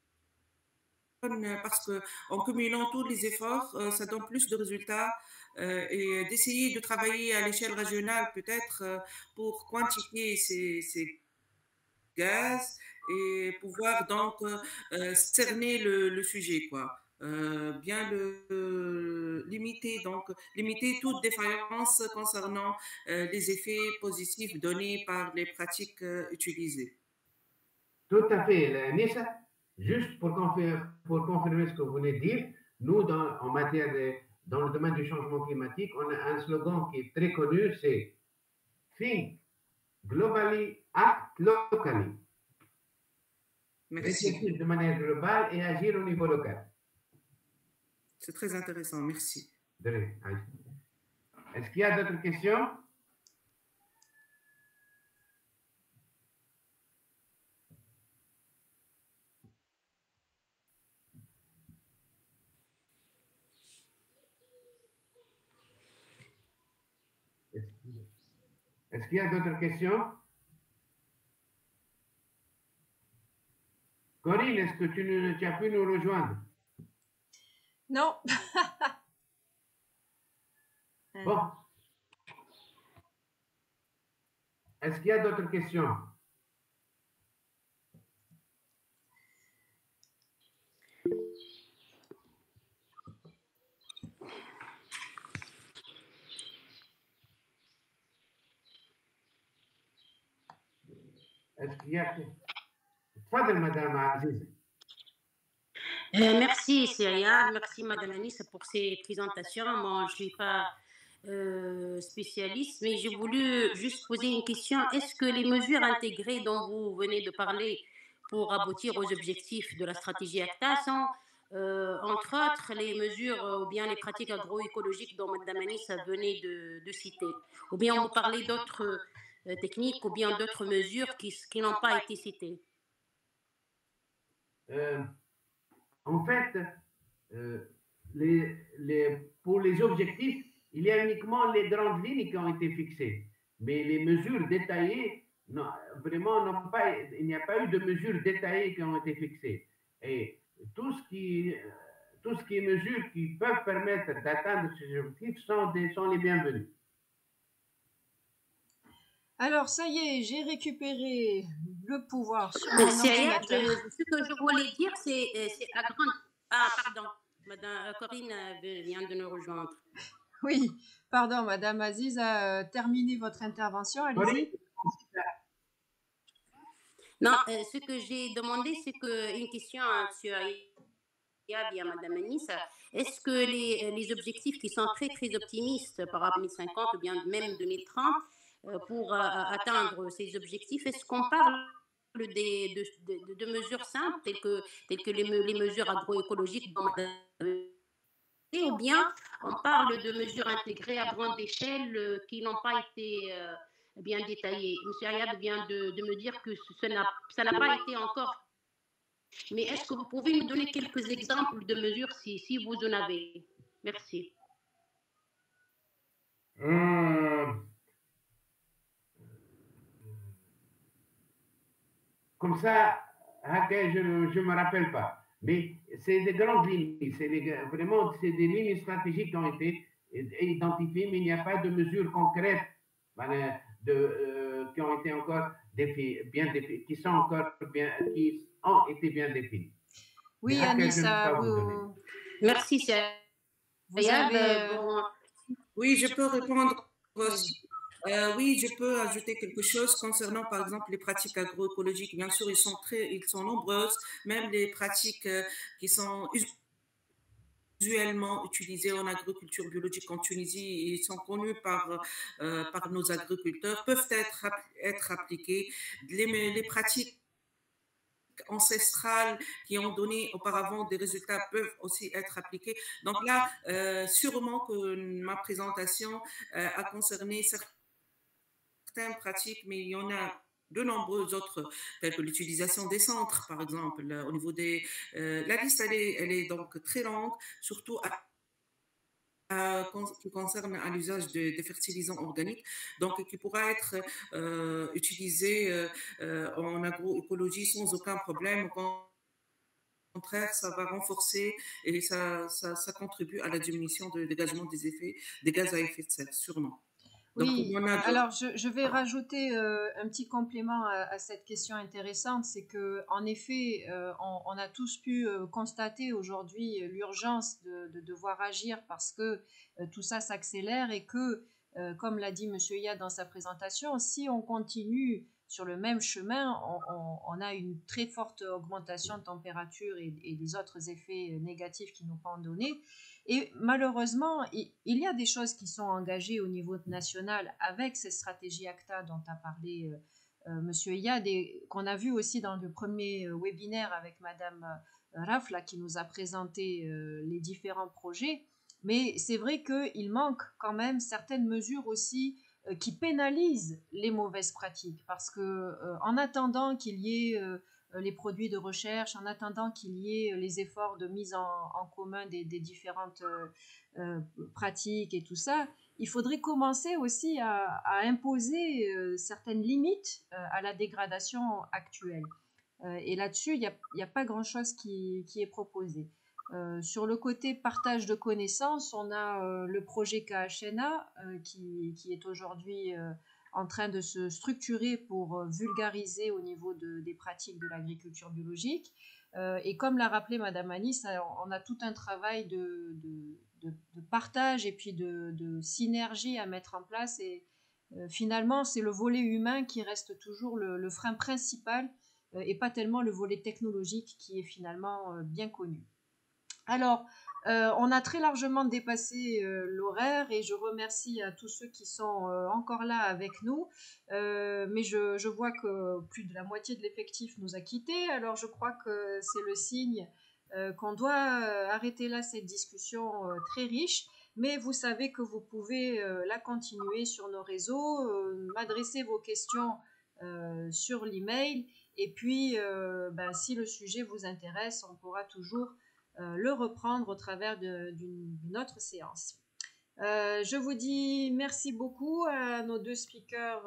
parce qu'en cumulant tous les efforts, ça donne plus de résultats et d'essayer de travailler à l'échelle régionale peut-être pour quantifier ces gaz et pouvoir donc cerner le sujet, quoi. Bien limiter toute défaillance concernant les effets positifs donnés par les pratiques utilisées. Tout à fait, Nissa. Juste pour confirmer ce que vous venez de dire, nous, dans le domaine du changement climatique, on a un slogan qui est très connu, c'est Think globally, act locally. Réfléchir de manière globale et agir au niveau local. C'est très intéressant, merci. De rien. Est-ce qu'il y a d'autres questions? Est-ce qu'il y a d'autres questions? Corinne, est-ce que tu as pu nous rejoindre? Non. Bon. Est-ce qu'il y a d'autres questions? Est-ce qu'il y a... Madame Aziz. Merci Syria, merci Madame Anis pour ces présentations. Moi, je ne suis pas spécialiste, mais j'ai voulu juste poser une question. Est-ce que les mesures intégrées dont vous venez de parler pour aboutir aux objectifs de la stratégie ACTA sont, entre autres, les mesures ou bien les pratiques agroécologiques dont Madame Anis venait de citer? Ou bien vous parlez d'autres techniques ou bien d'autres mesures qui n'ont pas été citées? En fait, pour les objectifs, il y a uniquement les grandes lignes qui ont été fixées. Mais les mesures détaillées, non, vraiment, il n'y a pas eu de mesures détaillées qui ont été fixées. Et tout ce qui est mesures qui peuvent permettre d'atteindre ces objectifs sont les bienvenus. Alors, ça y est, j'ai récupéré le pouvoir sur mon ordinateur. Ce que je voulais dire, c'est à grande... Ah, pardon, Madame Corinne vient de nous rejoindre. Oui, pardon, Madame Aziz a terminé votre intervention, allez-y. Non, ce que j'ai demandé, c'est une question sur via Madame Anis. Est-ce que les objectifs qui sont très, très optimistes par rapport à 2050 ou bien même 2030, pour atteindre ces objectifs, est-ce qu'on parle de mesures simples telles que les mesures agroécologiques appliquées ou bien on parle de mesures intégrées à grande échelle qui n'ont pas été bien détaillées. Monsieur Ayad vient de me dire que ça n'a pas été encore. Mais est-ce que vous pouvez nous donner quelques exemples de mesures si vous en avez? Merci. Comme ça, je ne me rappelle pas. Mais c'est des grandes lignes. Vraiment, c'est des lignes stratégiques qui ont été identifiées, mais il n'y a pas de mesures concrètes qui ont été encore qui ont été bien définies. Oui, Anissa, merci. Vous avez... Oui, je peux répondre aussi. Oui, je peux ajouter quelque chose concernant, par exemple, les pratiques agroécologiques. Bien sûr, ils sont nombreuses, même les pratiques qui sont usuellement utilisées en agriculture biologique en Tunisie et sont connues par nos agriculteurs, peuvent être appliquées. Les pratiques ancestrales qui ont donné auparavant des résultats peuvent aussi être appliquées. Donc là, sûrement que ma présentation a concerné certaines pratiques, mais il y en a de nombreuses autres, telles que l'utilisation des centres, par exemple, au niveau des... la liste, elle est donc très longue, surtout qui concerne à l'usage des fertilisants organiques, donc qui pourra être utilisé en agroécologie sans aucun problème. Au contraire, ça va renforcer et ça contribue à la diminution de dégagement des gaz à effet de serre, sûrement. Oui, alors je vais rajouter un petit complément à cette question intéressante, c'est que en effet, on a tous pu constater aujourd'hui l'urgence de devoir agir parce que tout ça s'accélère et que, comme l'a dit Monsieur Yad dans sa présentation, si on continue sur le même chemin, on a une très forte augmentation de température et des autres effets négatifs qui nous pendent au nez. Et malheureusement, il y a des choses qui sont engagées au niveau national avec cette stratégie ACTA dont a parlé Monsieur Yad et qu'on a vu aussi dans le premier webinaire avec Madame Rafla qui nous a présenté les différents projets. Mais c'est vrai qu'il manque quand même certaines mesures aussi qui pénalisent les mauvaises pratiques parce que en attendant qu'il y ait les produits de recherche, en attendant qu'il y ait les efforts de mise en commun des différentes pratiques et tout ça, il faudrait commencer aussi à imposer certaines limites à la dégradation actuelle. Et là-dessus, il n'y a pas grand-chose qui est proposé. Sur le côté partage de connaissances, on a le projet KHNA qui est aujourd'hui en train de se structurer pour vulgariser au niveau des pratiques de l'agriculture biologique. Et comme l'a rappelé Madame Anis, on a tout un travail de partage et puis de synergie à mettre en place. Et finalement, c'est le volet humain qui reste toujours le frein principal et pas tellement le volet technologique qui est finalement bien connu. Alors, on a très largement dépassé l'horaire et je remercie à tous ceux qui sont encore là avec nous. Mais je vois que plus de la moitié de l'effectif nous a quittés. Alors, je crois que c'est le signe qu'on doit arrêter là cette discussion très riche. Mais vous savez que vous pouvez la continuer sur nos réseaux, m'adresser vos questions sur l'email. Et puis, si le sujet vous intéresse, on pourra toujours le reprendre au travers d'une autre séance. Je vous dis merci beaucoup à nos deux speakers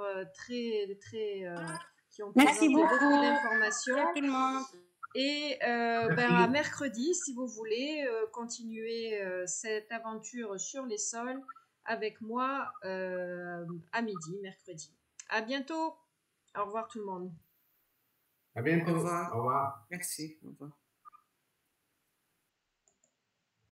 qui ont présenté beaucoup d'informations. Merci à tout le monde. Et à mercredi, si vous voulez continuer cette aventure sur les sols avec moi à midi, mercredi. À bientôt. Au revoir tout le monde. À bientôt. Au revoir. Au revoir. Merci. Au revoir.